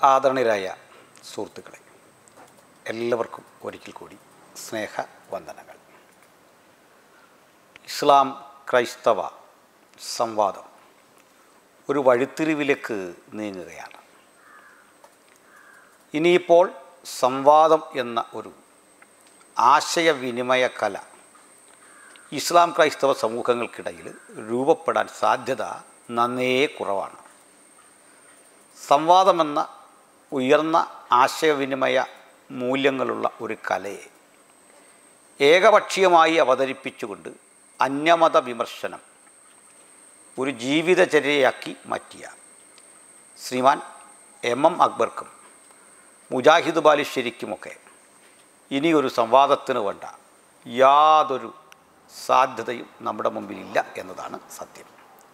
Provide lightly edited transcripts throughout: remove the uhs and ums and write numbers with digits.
ആദരണീയരായ സുഹൃത്തുക്കളെ, എല്ലാവർക്കും ഒരിക്കൽ കൂടി സ്നേഹവന്ദനങ്ങൾ. ഇസ്ലാം ക്രൈസ്തവ സംവാദം ഒരു വഴിത്തിരിവിലേക്ക് നീങ്ങുകയാണ്. ഇനിയിപ്പോൾ സംവാദം എന്ന ഒരു ആശയവിനിമയ കല ഇസ്ലാം ക്രൈസ്തവ സമൂഹങ്ങൾക്കിടയിൽ രൂപപ്പെടാൻ സാധ്യത നന്നേ കുറവാണ്. സംവാദമെന്ന ഉയർന്ന ആശയവിനിമയ മൂല്യങ്ങളുള്ള ഒരു കലയെ ഏകപക്ഷീയമായി അവതരിപ്പിച്ചുകൊണ്ട് അന്യമത വിമർശനം ഒരു ജീവിതചര്യയാക്കി മാറ്റിയ ശ്രീമാൻ എം അക്ബർക്കും മുജാഹിദ് ബാലുശ്ശേരിക്കുമൊക്കെ ഇനിയൊരു സംവാദത്തിന് വേണ്ട യാതൊരു സാധ്യതയും നമ്മുടെ മുമ്പിലില്ല എന്നതാണ് സത്യം.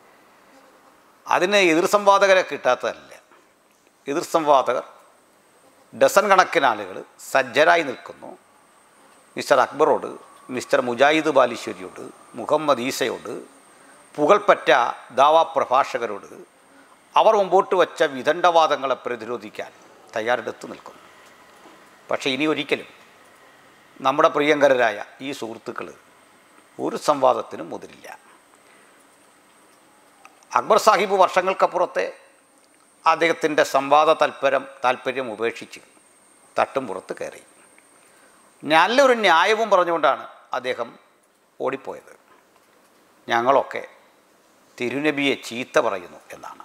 അതിന് എതിർ സംവാദകരെ കിട്ടാത്തതല്ല. എതിർ സംവാദകർ ഡസൻ കണക്കിന് ആളുകൾ സജ്ജരായി നിൽക്കുന്നു. മിസ്റ്റർ അക്ബറോട്, മിസ്റ്റർ മുജാഹിദ് ബാലുശ്ശേരിയോട്, മുഹമ്മദ് ഈസയോട്, പുകൾപ്പറ്റ ദാവാ പ്രഭാഷകരോട് അവർ മുമ്പോട്ട് വച്ച വിദണ്ഡവാദങ്ങളെ പ്രതിരോധിക്കാൻ തയ്യാറെടുത്ത് നിൽക്കുന്നു. പക്ഷേ ഇനി ഒരിക്കലും നമ്മുടെ പ്രിയങ്കരരായ ഈ സുഹൃത്തുക്കൾ ഒരു സംവാദത്തിനും മുതിരില്ല. അക്ബർ സാഹിബ് വർഷങ്ങൾക്കപ്പുറത്തെ അദ്ദേഹത്തിൻ്റെ സംവാദ താല്പര്യം ഉപേക്ഷിച്ച് തട്ടും പുറത്ത് കയറി. നല്ലൊരു ന്യായവും പറഞ്ഞുകൊണ്ടാണ് അദ്ദേഹം ഓടിപ്പോയത്. ഞങ്ങളൊക്കെ തിരുനബിയെ ചീത്ത പറയുന്നു എന്നാണ്.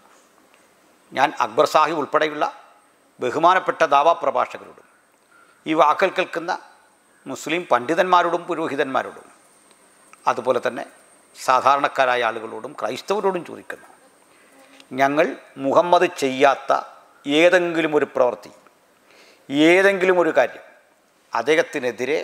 ഞാൻ അക്ബർ സാഹിബ് ഉൾപ്പെടെയുള്ള ബഹുമാനപ്പെട്ട ദാവാ പ്രഭാഷകരോടും ഈ വാക്കൽ കേൾക്കുന്ന മുസ്ലിം പണ്ഡിതന്മാരോടും പുരോഹിതന്മാരോടും അതുപോലെ തന്നെ സാധാരണക്കാരായ ആളുകളോടും ക്രൈസ്തവരോടും ചോദിക്കുന്നു, ഞങ്ങൾ മുഹമ്മദ് ചെയ്യാത്ത ഏതെങ്കിലും ഒരു പ്രവൃത്തി, ഏതെങ്കിലും ഒരു കാര്യം അദ്ദേഹത്തിനെതിരെ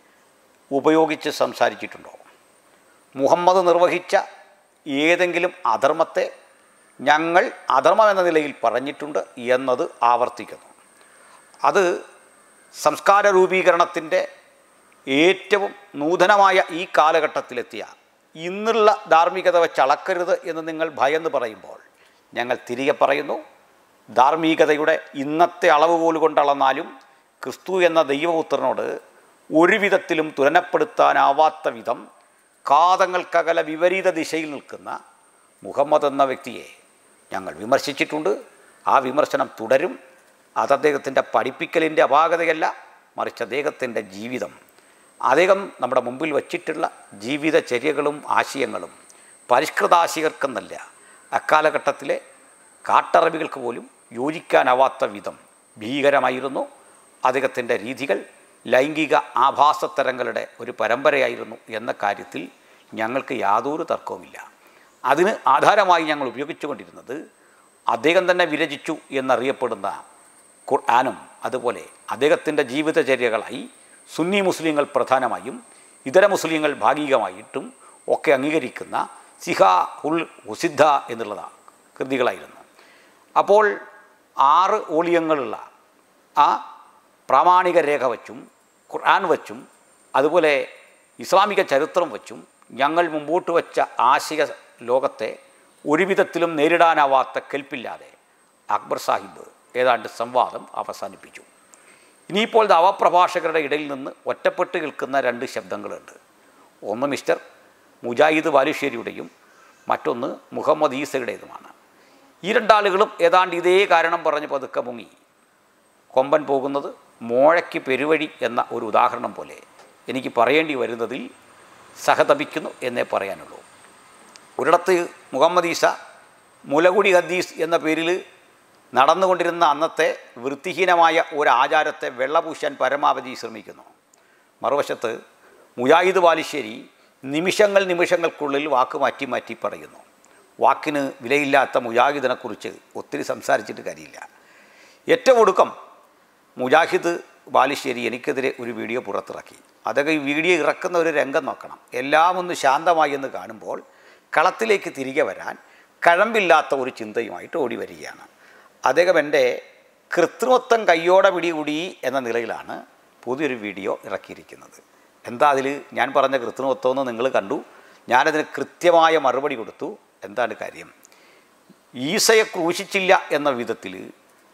ഉപയോഗിച്ച് സംസാരിച്ചിട്ടുണ്ടോ? മുഹമ്മദ് നിർവഹിച്ച ഏതെങ്കിലും അധർമ്മത്തെ ഞങ്ങൾ അധർമ്മം എന്ന നിലയിൽ പറഞ്ഞിട്ടുണ്ട് എന്നത് ആവർത്തിക്കുന്നു. അത് സംസ്കാര രൂപീകരണത്തിൻ്റെ ഏറ്റവും നൂതനമായ ഈ കാലഘട്ടത്തിലെത്തിയ ഇന്നുള്ള ധാർമ്മികത വെച്ച് അളക്കരുത് എന്ന് നിങ്ങൾ ഭയന്ന് പറയുമ്പോൾ ഞങ്ങൾ തിരികെ പറയുന്നു, ധാർമ്മികതയുടെ ഇന്നത്തെ അളവുകോൽ കൊണ്ടളന്നാലും ക്രിസ്തു എന്ന ദൈവപുത്രനോട് ഒരു വിധത്തിലും തുലനപ്പെടുത്താനാവാത്ത വിധം കാതങ്ങൾക്കകല വിപരീത ദിശയിൽ നിൽക്കുന്ന മുഹമ്മദ് എന്ന വ്യക്തിയെ ഞങ്ങൾ വിമർശിച്ചിട്ടുണ്ട്. ആ വിമർശനം തുടരും. അത് അദ്ദേഹത്തിൻ്റെ പഠിപ്പിക്കലിൻ്റെ അപാകതയല്ല, മറിച്ച് അദ്ദേഹത്തിൻ്റെ ജീവിതം, അദ്ദേഹം നമ്മുടെ മുമ്പിൽ വച്ചിട്ടുള്ള ജീവിതചര്യകളും ആശയങ്ങളും പരിഷ്കൃതാശികർക്കെന്നല്ല അക്കാലഘട്ടത്തിലെ കാട്ടറബികൾക്ക് പോലും യോജിക്കാനാവാത്ത വിധം ഭീകരമായിരുന്നു. അദ്ദേഹത്തിൻ്റെ രീതികൾ ലൈംഗിക ആഭാസത്തരങ്ങളുടെ ഒരു പരമ്പരയായിരുന്നു എന്ന കാര്യത്തിൽ ഞങ്ങൾക്ക് യാതൊരു തർക്കവുമില്ല. അതിന് ആധാരമായി ഞങ്ങൾ ഉപയോഗിച്ചുകൊണ്ടിരുന്നത് അദ്ദേഹം തന്നെ വിരചിച്ചു എന്നറിയപ്പെടുന്ന ഖുർആനും അതുപോലെ അദ്ദേഹത്തിൻ്റെ ജീവിതചര്യകളായി സുന്നി മുസ്ലിങ്ങൾ പ്രധാനമായും ഇതര മുസ്ലിങ്ങൾ ഭാഗികമായിട്ടും ഒക്കെ അംഗീകരിക്കുന്ന സിഹ ഉൽ ഹുസിദ്ധ എന്നുള്ള കൃതികളായിരുന്നു. അപ്പോൾ 6 വോളിയങ്ങളുള്ള ആ പ്രാമാണിക രേഖ വച്ചും ഖുർആൻ വച്ചും അതുപോലെ ഇസ്ലാമിക ചരിത്രം വച്ചും ഞങ്ങൾ മുമ്പോട്ട് വച്ച ആശയ ലോകത്തെ ഒരു വിധത്തിലും നേരിടാനാവാത്ത കെൽപ്പില്ലാതെ അക്ബർ സാഹിബ് ഏതാണ്ട് സംവാദം അവസാനിപ്പിച്ചു. ഇനിയിപ്പോൾ ദാവാപ്രഭാഷകരുടെ ഇടയിൽ നിന്ന് ഒറ്റപ്പെട്ട് കേൾക്കുന്ന 2 ശബ്ദങ്ങളുണ്ട്. ഒന്ന് മിസ്റ്റർ മുജാഹിദ് ബാലുശ്ശേരിയുടെയും മറ്റൊന്ന് മുഹമ്മദ് ഈസയുടേതുമാണ്. ഈ 2 ആളുകളും ഏതാണ്ട് ഇതേ കാരണം പറഞ്ഞ് പതുക്കെ മുങ്ങി. കൊമ്പൻ പോകുന്നത് മോഴയ്ക്ക് പെരുവഴി എന്ന ഒരു ഉദാഹരണം പോലെ എനിക്ക് പറയേണ്ടി വരുന്നതിൽ സഹതപിക്കുന്നു എന്നേ പറയാനുള്ളൂ. ഒരിടത്ത് മുഹമ്മദ് ഈസ മുലകുടി ഹദീസ് എന്ന പേരിൽ നടന്നുകൊണ്ടിരുന്ന അന്നത്തെ വൃത്തിഹീനമായ ഒരു ആചാരത്തെ വെള്ളപൂശാൻ പരമാവധി ശ്രമിക്കുന്നു. മറുവശത്ത് മുജാഹിദ് ബാലുശ്ശേരി നിമിഷങ്ങൾക്കുള്ളിൽ വാക്ക് മാറ്റി പറയുന്നു. വാക്കിന് വിലയില്ലാത്ത മുജാഹിദിനെക്കുറിച്ച് ഒത്തിരി സംസാരിച്ചിട്ട് കാര്യമില്ല. ഏറ്റവും ഒടുക്കം മുജാഹിദ് ബാലുശ്ശേരി എനിക്കെതിരെ ഒരു വീഡിയോ പുറത്തിറക്കി. അതൊക്കെ ഈ വീഡിയോ ഇറക്കുന്ന ഒരു രംഗം നോക്കണം. എല്ലാം ഒന്ന് ശാന്തമായി എന്ന് കാണുമ്പോൾ കളത്തിലേക്ക് തിരികെ വരാൻ കഴമ്പില്ലാത്ത ഒരു ചിന്തയുമായിട്ട് ഓടി വരികയാണ്. അദ്ദേഹം എൻ്റെ കൃത്രിമത്വം കയ്യോടെ പിടികൂടി എന്ന നിലയിലാണ് പുതിയൊരു വീഡിയോ ഇറക്കിയിരിക്കുന്നത്. എന്താ അതിൽ ഞാൻ പറഞ്ഞ കൃത്രിമത്വമെന്ന് നിങ്ങൾ കണ്ടു. ഞാനതിന് കൃത്യമായ മറുപടി കൊടുത്തു. എന്താണ് കാര്യം? ഈസയെ ക്രൂശിച്ചില്ല എന്ന വിധത്തിൽ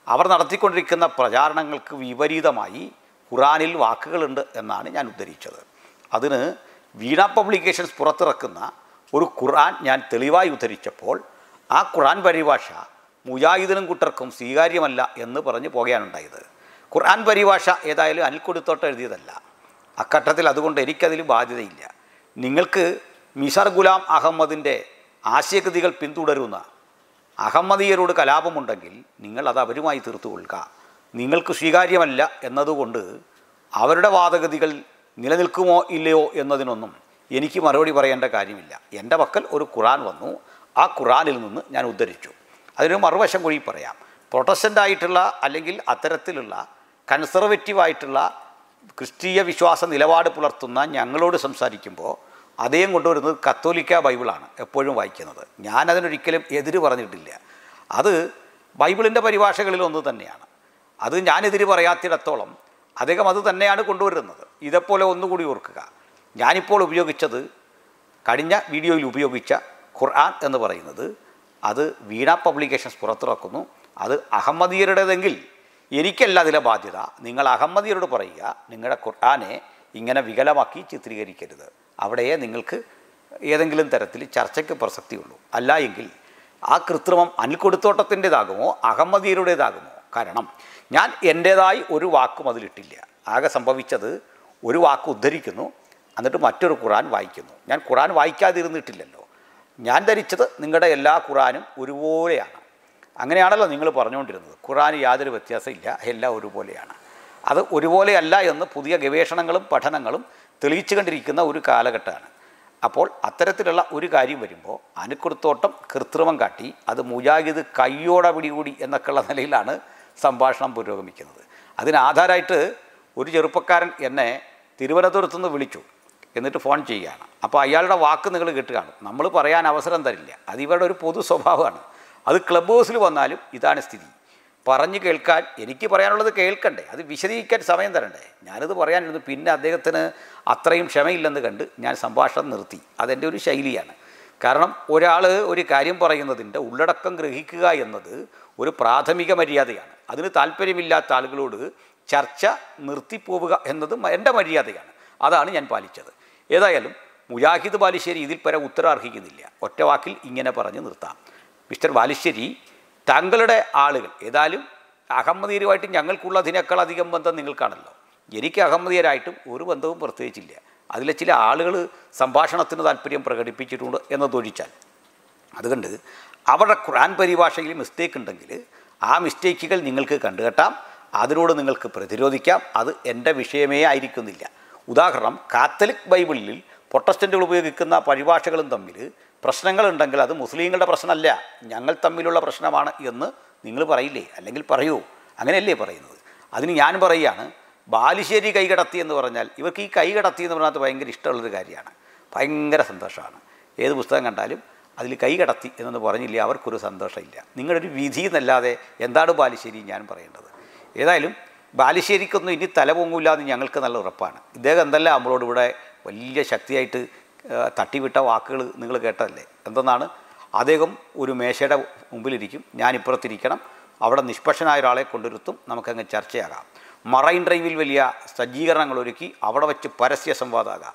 അവർ നടത്തിക്കൊണ്ടിരിക്കുന്ന പ്രചാരണങ്ങൾക്ക് വിപരീതമായി ഖുറാനിൽ വാക്കുകളുണ്ട് എന്നാണ് ഞാൻ ഉദ്ധരിച്ചത്. അതിന് വീണ പബ്ലിക്കേഷൻസ് പുറത്തിറക്കുന്ന ഒരു ഖുർആൻ ഞാൻ തെളിവായി ഉദ്ധരിച്ചപ്പോൾ ആ ഖുർആൻ പരിഭാഷ മുജാഹിദിനും കൂട്ടർക്കും സ്വീകാര്യമല്ല എന്ന് പറഞ്ഞ് പോകുകയാണുണ്ടായത്. ഖുർആൻ പരിഭാഷ ഏതായാലും അനിൽക്കൊടുത്തോട്ട് എഴുതിയതല്ല. അഘട്ടത്തിൽ അതുകൊണ്ട് എനിക്കതിൽ ബാധ്യതയില്ല. നിങ്ങൾക്ക് മിസർ ഗുലാം അഹമ്മദിൻ്റെ ആശയഗതികൾ പിന്തുടരുന്ന അഹമ്മദീയരോട് കലാപമുണ്ടെങ്കിൽ നിങ്ങളത് അവരുമായി തീർത്തുകൊള്ളുക. നിങ്ങൾക്ക് സ്വീകാര്യമല്ല എന്നതുകൊണ്ട് അവരുടെ വാദഗതികൾ നിലനിൽക്കുമോ ഇല്ലയോ എന്നതിനൊന്നും എനിക്ക് മറുപടി പറയേണ്ട കാര്യമില്ല. എൻ്റെ പക്കൽ ഒരു ഖുർആൻ വന്നു, ആ ഖുർആനിൽ നിന്ന് ഞാൻ ഉദ്ധരിച്ചു. അതിനൊരു മറുവശം കൂടി പറയാം. പ്രൊട്ടസ്റ്റൻ്റായിട്ടുള്ള അല്ലെങ്കിൽ അത്തരത്തിലുള്ള കൺസർവേറ്റീവായിട്ടുള്ള ക്രിസ്തീയ വിശ്വാസ നിലപാട് പുലർത്തുന്ന ഞങ്ങളോട് സംസാരിക്കുമ്പോൾ അദ്ദേഹം കൊണ്ടുവരുന്നത് കത്തോലിക്ക ബൈബിളാണ് എപ്പോഴും വായിക്കുന്നത്. ഞാനതിനൊരിക്കലും എതിര് പറഞ്ഞിട്ടില്ല. അത് ബൈബിളിൻ്റെ പരിഭാഷകളിലൊന്ന് തന്നെയാണ്. അത് ഞാനെതിര് പറയാത്തിടത്തോളം അദ്ദേഹം അത് തന്നെയാണ് കൊണ്ടുവരുന്നത്. ഇതേപോലെ ഒന്നുകൂടി ഓർക്കുക, ഞാനിപ്പോൾ ഉപയോഗിച്ചത്, കഴിഞ്ഞ വീഡിയോയിൽ ഉപയോഗിച്ച ഖുർആൻ എന്ന് പറയുന്നത് അത് വീണ പബ്ലിക്കേഷൻസ് പുറത്തിറക്കുന്നു. അത് അഹമ്മദീയരുടേതെങ്കിൽ എനിക്കല്ല അതിലെ ബാധ്യത. നിങ്ങൾ അഹമ്മദീയരോട് പറയുക, നിങ്ങളുടെ ഖുർആനെ ഇങ്ങനെ വികലമാക്കി ചിത്രീകരിക്കരുത്. അവിടെയേ നിങ്ങൾക്ക് ഏതെങ്കിലും തരത്തിൽ ചർച്ചയ്ക്ക് പ്രസക്തിയുള്ളൂ. അല്ല എങ്കിൽ ആ കൃത്രിമം അനിൽക്കൊടുത്തോട്ടത്തിൻ്റേതാകുമോ അഹമ്മദീയരുടേതാകുമോ? കാരണം ഞാൻ എൻ്റേതായി ഒരു വാക്കും അതിലിട്ടില്ല. ആകെ സംഭവിച്ചത് ഒരു വാക്ക് ഉദ്ധരിക്കുന്നു, എന്നിട്ട് മറ്റൊരു ഖുർആൻ വായിക്കുന്നു. ഞാൻ ഖുർആൻ വായിക്കാതിരുന്നിട്ടില്ലല്ലോ. ഞാൻ ധരിച്ചത് നിങ്ങളുടെ എല്ലാ ഖുർആനും ഒരുപോലെയാണ്. അങ്ങനെയാണല്ലോ നിങ്ങൾ പറഞ്ഞുകൊണ്ടിരുന്നത്. ഖുർആൻ യാതൊരു വ്യത്യാസമില്ല, എല്ലാം ഒരുപോലെയാണ്. അത് ഒരുപോലെയല്ല എന്ന് പുതിയ ഗവേഷണങ്ങളും പഠനങ്ങളും തെളിയിച്ചു കണ്ടിരിക്കുന്ന ഒരു കാലഘട്ടമാണ്. അപ്പോൾ അത്തരത്തിലുള്ള ഒരു കാര്യം വരുമ്പോൾ അനിൽക്കൊടുത്തോട്ടം കൃത്രിമം കാട്ടി അത് മുജാഹിദ് കയ്യോടെ പിടികൂടി എന്നൊക്കെയുള്ള നിലയിലാണ് സംഭാഷണം പുരോഗമിക്കുന്നത്. അതിനാധാരമായിട്ട് ഒരു ചെറുപ്പക്കാരൻ എന്നെ തിരുവനന്തപുരത്തു നിന്ന് വിളിച്ചു, എന്നിട്ട് ഫോൺ ചെയ്യുകയാണ്. അപ്പോൾ അയാളുടെ വാക്ക് നിങ്ങൾ കേട്ട് കാണും. നമ്മൾ പറയാൻ അവസരം തരില്ല, അത് ഇവരുടെ ഒരു പൊതു സ്വഭാവമാണ്. അത് ക്ലബ് ഹൗസിൽ വന്നാലും ഇതാണ് സ്ഥിതി. പറഞ്ഞു കേൾക്കാൻ, എനിക്ക് പറയാനുള്ളത് കേൾക്കണ്ടേ, അത് വിശദീകരിക്കാൻ സമയം തരണ്ടേ. ഞാനിത് പറയാനിരുന്നു, പിന്നെ അദ്ദേഹത്തിന് അത്രയും ക്ഷമയില്ലെന്ന് കണ്ട് ഞാൻ സംഭാഷണം നിർത്തി. അതെൻ്റെ ഒരു ശൈലിയാണ്. കാരണം ഒരാൾ ഒരു കാര്യം പറയുന്നതിൻ്റെ ഉള്ളടക്കം ഗ്രഹിക്കുക എന്നത് ഒരു പ്രാഥമിക മര്യാദയാണ്. അതിന് താല്പര്യമില്ലാത്ത ആളുകളോട് ചർച്ച നിർത്തിപ്പോവുക എന്നത് എൻ്റെ മര്യാദയാണ്. അതാണ് ഞാൻ പാലിച്ചത്. ഏതായാലും മുജാഹിദ് ബാലുശ്ശേരി ഇതിൽ പരം ഉത്തരം അർഹിക്കുന്നില്ല. ഒറ്റ വാക്കിൽ ഇങ്ങനെ പറഞ്ഞ് നിർത്താം. മിസ്റ്റർ ബാലുശ്ശേരി, താങ്കളുടെ ആളുകൾ ഏതായാലും അഹമ്മദീയരുമായിട്ട് ഞങ്ങൾക്കുള്ളതിനേക്കാൾ അധികം ബന്ധം നിങ്ങൾക്കാണല്ലോ. എനിക്ക് അഹമ്മദീയരായിട്ടും ഒരു ബന്ധവും പ്രത്യേകിച്ചില്ല. അതിലെ ചില ആളുകൾ സംഭാഷണത്തിന് താല്പര്യം പ്രകടിപ്പിച്ചിട്ടുണ്ട് എന്നതൊഴിച്ചാൽ. അതുകൊണ്ട് അവരുടെ ഖുർആൻ പരിഭാഷയിൽ മിസ്റ്റേക്ക് ഉണ്ടെങ്കിൽ ആ മിസ്റ്റേക്കുകൾ നിങ്ങൾക്ക് കണ്ടുകെട്ടാം, അതിനോട് നിങ്ങൾക്ക് പ്രതിരോധിക്കാം. അത് എൻ്റെ വിഷയമേ ആയിരിക്കുന്നില്ല. ഉദാഹരണം, കാത്തലിക് ബൈബിളിൽ പ്രൊട്ടസ്റ്റൻ്റുകൾ ഉപയോഗിക്കുന്ന പരിഭാഷകളും തമ്മിൽ പ്രശ്നങ്ങളുണ്ടെങ്കിൽ അത് മുസ്ലിങ്ങളുടെ പ്രശ്നമല്ല, ഞങ്ങൾ തമ്മിലുള്ള പ്രശ്നമാണ് എന്ന് നിങ്ങൾ പറയില്ലേ? അല്ലെങ്കിൽ പറയൂ, അങ്ങനെയല്ലേ പറയുന്നത്? അതിന് ഞാൻ പറയുകയാണ്, ബാലുശ്ശേരി കൈകടത്തി എന്ന് പറഞ്ഞാൽ ഇവർക്ക് ഈ കൈകടത്തി എന്ന് പറഞ്ഞാൽ ഭയങ്കര ഇഷ്ടമുള്ളൊരു കാര്യമാണ്, ഭയങ്കര സന്തോഷമാണ്. ഏത് പുസ്തകം കണ്ടാലും അതിൽ കൈകടത്തി എന്നൊന്ന് പറഞ്ഞില്ല അവർക്കൊരു സന്തോഷമില്ല. നിങ്ങളൊരു വിധി എന്നല്ലാതെ എന്താണ് ബാലുശ്ശേരി ഞാൻ പറയേണ്ടത്? ഏതായാലും ബാലുശ്ശേരിക്കൊന്നും ഇനി തല പൊങ്ങില്ല എന്ന് ഞങ്ങൾക്ക് നല്ല ഉറപ്പാണ്. ഇദ്ദേഹം എന്തെല്ലാം നമ്മളോട് ഇവിടെ വലിയ ശക്തിയായിട്ട് തട്ടിവിട്ട വാക്കുകൾ നിങ്ങൾ കേട്ടതല്ലേ? എന്തെന്നാണ്? അദ്ദേഹം ഒരു മേശയുടെ മുമ്പിലിരിക്കും, ഞാനിപ്പുറത്തിരിക്കണം, അവിടെ നിഷ്പക്ഷനായ ഒരാളെ കൊണ്ടുവരുത്തും, നമുക്കങ്ങ് ചർച്ചയാകാം. മറൈൻ ഡ്രൈവിൽ വലിയ സജ്ജീകരണങ്ങൾ ഒരുക്കി അവിടെ വെച്ച് പരസ്യ സംവാദമാകാം.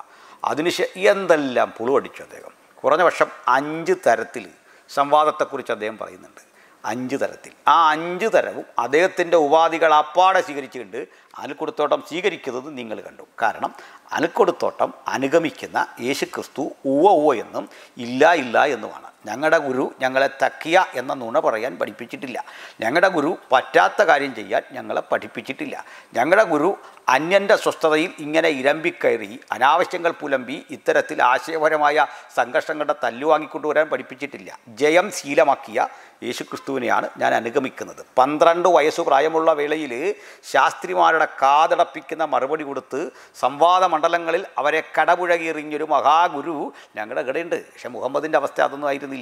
എന്തെല്ലാം പുളുവടിച്ചു അദ്ദേഹം. കുറഞ്ഞ പക്ഷം 5 തരത്തിൽ സംവാദത്തെക്കുറിച്ച് അദ്ദേഹം പറയുന്നുണ്ട്. 5 തരത്തിൽ. ആ 5 തരവും അദ്ദേഹത്തിൻ്റെ ഉപാധികൾ അപ്പാടെ സ്വീകരിച്ചുകൊണ്ട് അനിൽക്കൊടുത്തോട്ടം സ്വീകരിക്കുന്നത് നിങ്ങൾ കണ്ടു. കാരണം അനിൽക്കൊടുത്തോട്ടം അനുഗമിക്കുന്ന യേശുക്രിസ്തു ഉവ്വ എന്നും ഇല്ല ഇല്ല എന്നുമാണ്. ഞങ്ങളുടെ ഗുരു ഞങ്ങളെ തക്കിയ എന്ന നുണ പറയാൻ പഠിപ്പിച്ചിട്ടില്ല. ഞങ്ങളുടെ ഗുരു പറ്റാത്ത കാര്യം ചെയ്യാൻ ഞങ്ങളെ പഠിപ്പിച്ചിട്ടില്ല. ഞങ്ങളുടെ ഗുരു അന്യൻ്റെ സ്വസ്ഥതയിൽ ഇങ്ങനെ ഇരമ്പിക്കയറി അനാവശ്യങ്ങൾ പുലമ്പി ഇത്തരത്തിൽ ആശയപരമായ സംഘർഷങ്ങളുടെ തല്ലുവാങ്ങിക്കൊണ്ടുവരാൻ പഠിപ്പിച്ചിട്ടില്ല. ജയം ശീലമാക്കിയ യേശുക്രിസ്തുവിനെയാണ് ഞാൻ അനുഗമിക്കുന്നത്. 12 വയസ്സ് പ്രായമുള്ള വേളയിൽ ശാസ്ത്രിമാരുടെ കാതടപ്പിക്കുന്ന മറുപടി കൊടുത്ത് സംവാദ മണ്ഡലങ്ങളിൽ അവരെ കടപുഴകി എറിഞ്ഞൊരു മഹാഗുരു ഞങ്ങളുടെ ഇടയുണ്ട്. പക്ഷെ മുഹമ്മദിൻ്റെ അവസ്ഥ അതൊന്നും ആയിരുന്നില്ല.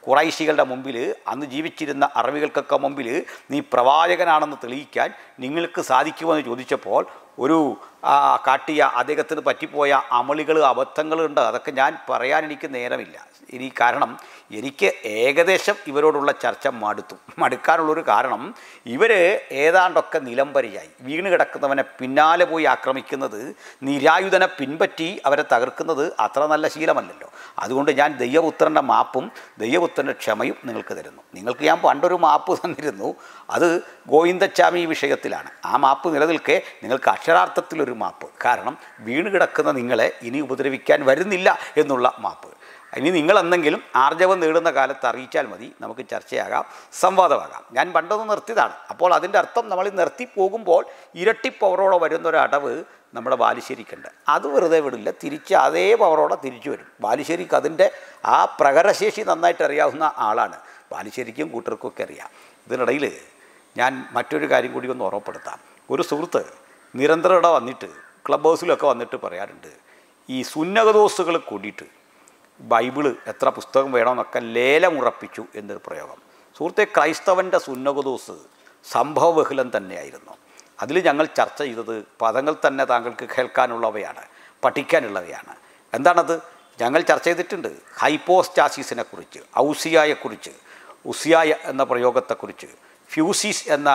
ഖുറൈശികളുടെ മുമ്പിൽ, അന്ന് ജീവിച്ചിരുന്ന അറബികൾക്കൊക്കെ മുമ്പിൽ നീ പ്രവാചകനാണെന്ന് തെളിയിക്കാൻ നിങ്ങൾക്ക് സാധിക്കുമെന്ന് ചോദിച്ചപ്പോൾ ഒരു കാട്ടിയ അദ്ദേഹത്തിന് പറ്റിപ്പോയ അമളികൾ, അബദ്ധങ്ങളുണ്ട്. അതൊക്കെ ഞാൻ പറയാൻ എനിക്ക് നേരമില്ല. കാരണം എനിക്ക് ഏകദേശം ഇവരോടുള്ള ചർച്ച മടുക്കാനുള്ളൊരു കാരണം ഇവർ ഏതാണ്ടൊക്കെ നിലംപരിയായി. വീണ് കിടക്കുന്നവനെ പിന്നാലെ പോയി ആക്രമിക്കുന്നത്, നിരായുധനെ പിൻപറ്റി അവരെ തകർക്കുന്നത് അത്ര നല്ല ശീലമല്ലല്ലോ. അതുകൊണ്ട് ഞാൻ ദൈവപുത്രൻ്റെ മാപ്പും ദൈവപുത്രൻ്റെ ക്ഷമയും നിങ്ങൾക്ക് തരുന്നു. നിങ്ങൾക്ക് ഞാൻ പണ്ടൊരു മാപ്പ് തന്നിരുന്നു, അത് ഗോവിന്ദച്ചാമി വിഷയത്തിലാണ്. ആ മാപ്പ് നിലനിൽക്കെ നിങ്ങൾക്ക് അക്ഷരാർത്ഥത്തിലൊരു മാപ്പ്. കാരണം വീണ് കിടക്കുന്ന നിങ്ങളെ ഇനി ഉപദ്രവിക്കാൻ വരുന്നില്ല എന്നുള്ള മാപ്പ്. ഇനി നിങ്ങളെന്തെങ്കിലും ആർജവം നേടുന്ന കാലത്ത് അറിയിച്ചാൽ മതി, നമുക്ക് ചർച്ചയാകാം, സംവാദമാകാം. ഞാൻ പണ്ടൊന്ന് നിർത്തിയതാണ്. അപ്പോൾ അതിൻ്റെ അർത്ഥം നമ്മൾ നിർത്തി പോകുമ്പോൾ ഇരട്ടി പവറോടെ വരുന്നൊരടവ് നമ്മുടെ ബാലുശ്ശേരിക്കുണ്ട്. അത് വെറുതെ വിടില്ല, തിരിച്ച് അതേ പവറോടെ തിരിച്ചു വരും. ബാലുശ്ശേരിക്ക് അതിൻ്റെ ആ പ്രകടശേഷി നന്നായിട്ട് അറിയാവുന്ന ആളാണ്. ബാലുശ്ശേരിക്കും കൂട്ടർക്കൊക്കെ അറിയാം. ഇതിനിടയിൽ ഞാൻ മറ്റൊരു കാര്യം കൂടി ഒന്ന് ഓർമ്മപ്പെടുത്താം. ഒരു സുഹൃത്ത് നിരന്തരം ഇവിടെ വന്നിട്ട് ക്ലബ് ഹൗസിലൊക്കെ വന്നിട്ട് പറയാറുണ്ട്, ഈ സുന്നകദോസുകൾ കൂടിയിട്ട് ബൈബിള് എത്ര പുസ്തകം വേണമെന്നൊക്കെ ലേലമുറപ്പിച്ചു എന്നൊരു പ്രയോഗം. സുഹൃത്തെ, ക്രൈസ്തവൻ്റെ സുന്നകദോസ് സംഭവബഹുലം തന്നെയായിരുന്നു. അതിൽ ഞങ്ങൾ ചർച്ച ചെയ്തത് പദങ്ങൾ തന്നെ താങ്കൾക്ക് കേൾക്കാനുള്ളവയാണ്, പഠിക്കാനുള്ളവയാണ്. എന്താണത്? ഞങ്ങൾ ചർച്ച ചെയ്തിട്ടുണ്ട് ഹൈപ്പോസ്റ്റാസിസിനെ കുറിച്ച്, ഔസിയായെക്കുറിച്ച്, ഉസിയായ എന്ന പ്രയോഗത്തെക്കുറിച്ച്, ഫ്യൂസിസ് എന്ന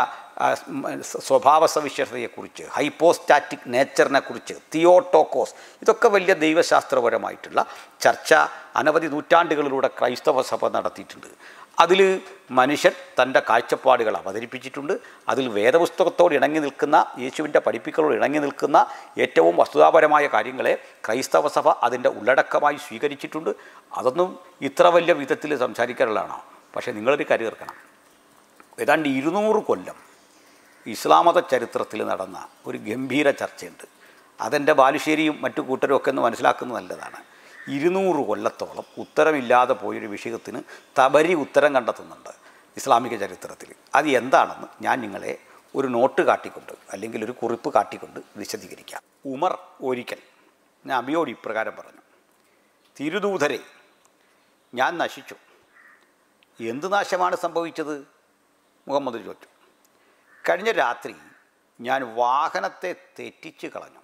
സ്വഭാവ സവിശേഷതയെക്കുറിച്ച്, ഹൈപ്പോസ്റ്റാറ്റിക് നേച്ചറിനെക്കുറിച്ച്, തിയോട്ടോക്കോസ്, ഇതൊക്കെ വലിയ ദൈവശാസ്ത്രപരമായിട്ടുള്ള ചർച്ച അനവധി നൂറ്റാണ്ടുകളിലൂടെ ക്രൈസ്തവ സഭ നടത്തിയിട്ടുണ്ട്. അതിൽ മനുഷ്യൻ തൻ്റെ കാഴ്ചപ്പാടുകൾ അവതരിപ്പിച്ചിട്ടുണ്ട്. അതിൽ വേദപുസ്തകത്തോട് ഇണങ്ങി നിൽക്കുന്ന, യേശുവിൻ്റെ പഠിപ്പിക്കലോട് ഇണങ്ങി നിൽക്കുന്ന ഏറ്റവും വസ്തുതാപരമായ കാര്യങ്ങളെ ക്രൈസ്തവ സഭ അതിൻ്റെ ഉള്ളടക്കമായി സ്വീകരിച്ചിട്ടുണ്ട്. അതൊന്നും ഇത്ര വലിയ വിധത്തിൽ സംസാരിക്കാനുള്ളതാണോ? പക്ഷേ നിങ്ങളൊരു കാര്യം ഓർക്കണം, ഏതാണ്ട് 200 കൊല്ലം ഇസ്ലാം മത ചരിത്രത്തിൽ നടന്ന ഒരു ഗംഭീര ചർച്ചയുണ്ട്. അതെൻ്റെ ബാലുശ്ശേരിയും മറ്റു കൂട്ടരും ഒക്കെ ഒന്ന് മനസ്സിലാക്കുന്നത് നല്ലതാണ്. 200 കൊല്ലത്തോളം ഉത്തരമില്ലാതെ പോയൊരു വിഷയത്തിന് തബരി ഉത്തരം കണ്ടെത്തുന്നുണ്ട് ഇസ്ലാമിക ചരിത്രത്തിൽ. അത് എന്താണെന്ന് ഞാൻ നിങ്ങളെ ഒരു നോട്ട് കാട്ടിക്കൊണ്ട്, അല്ലെങ്കിൽ ഒരു കുറിപ്പ് കാട്ടിക്കൊണ്ട് വിശദീകരിക്കാം. ഉമർ ഒരിക്കൽ നബിയോട് ഇപ്രകാരം പറഞ്ഞു, തിരുദൂതരെ, ഞാൻ നശിച്ചു. എന്ത് നാശമാണ് സംഭവിച്ചത്? മുഹമ്മദ് ചോദിച്ചു. കഴിഞ്ഞ രാത്രി ഞാൻ വാഹനത്തെ തെറ്റിച്ച് കളഞ്ഞു.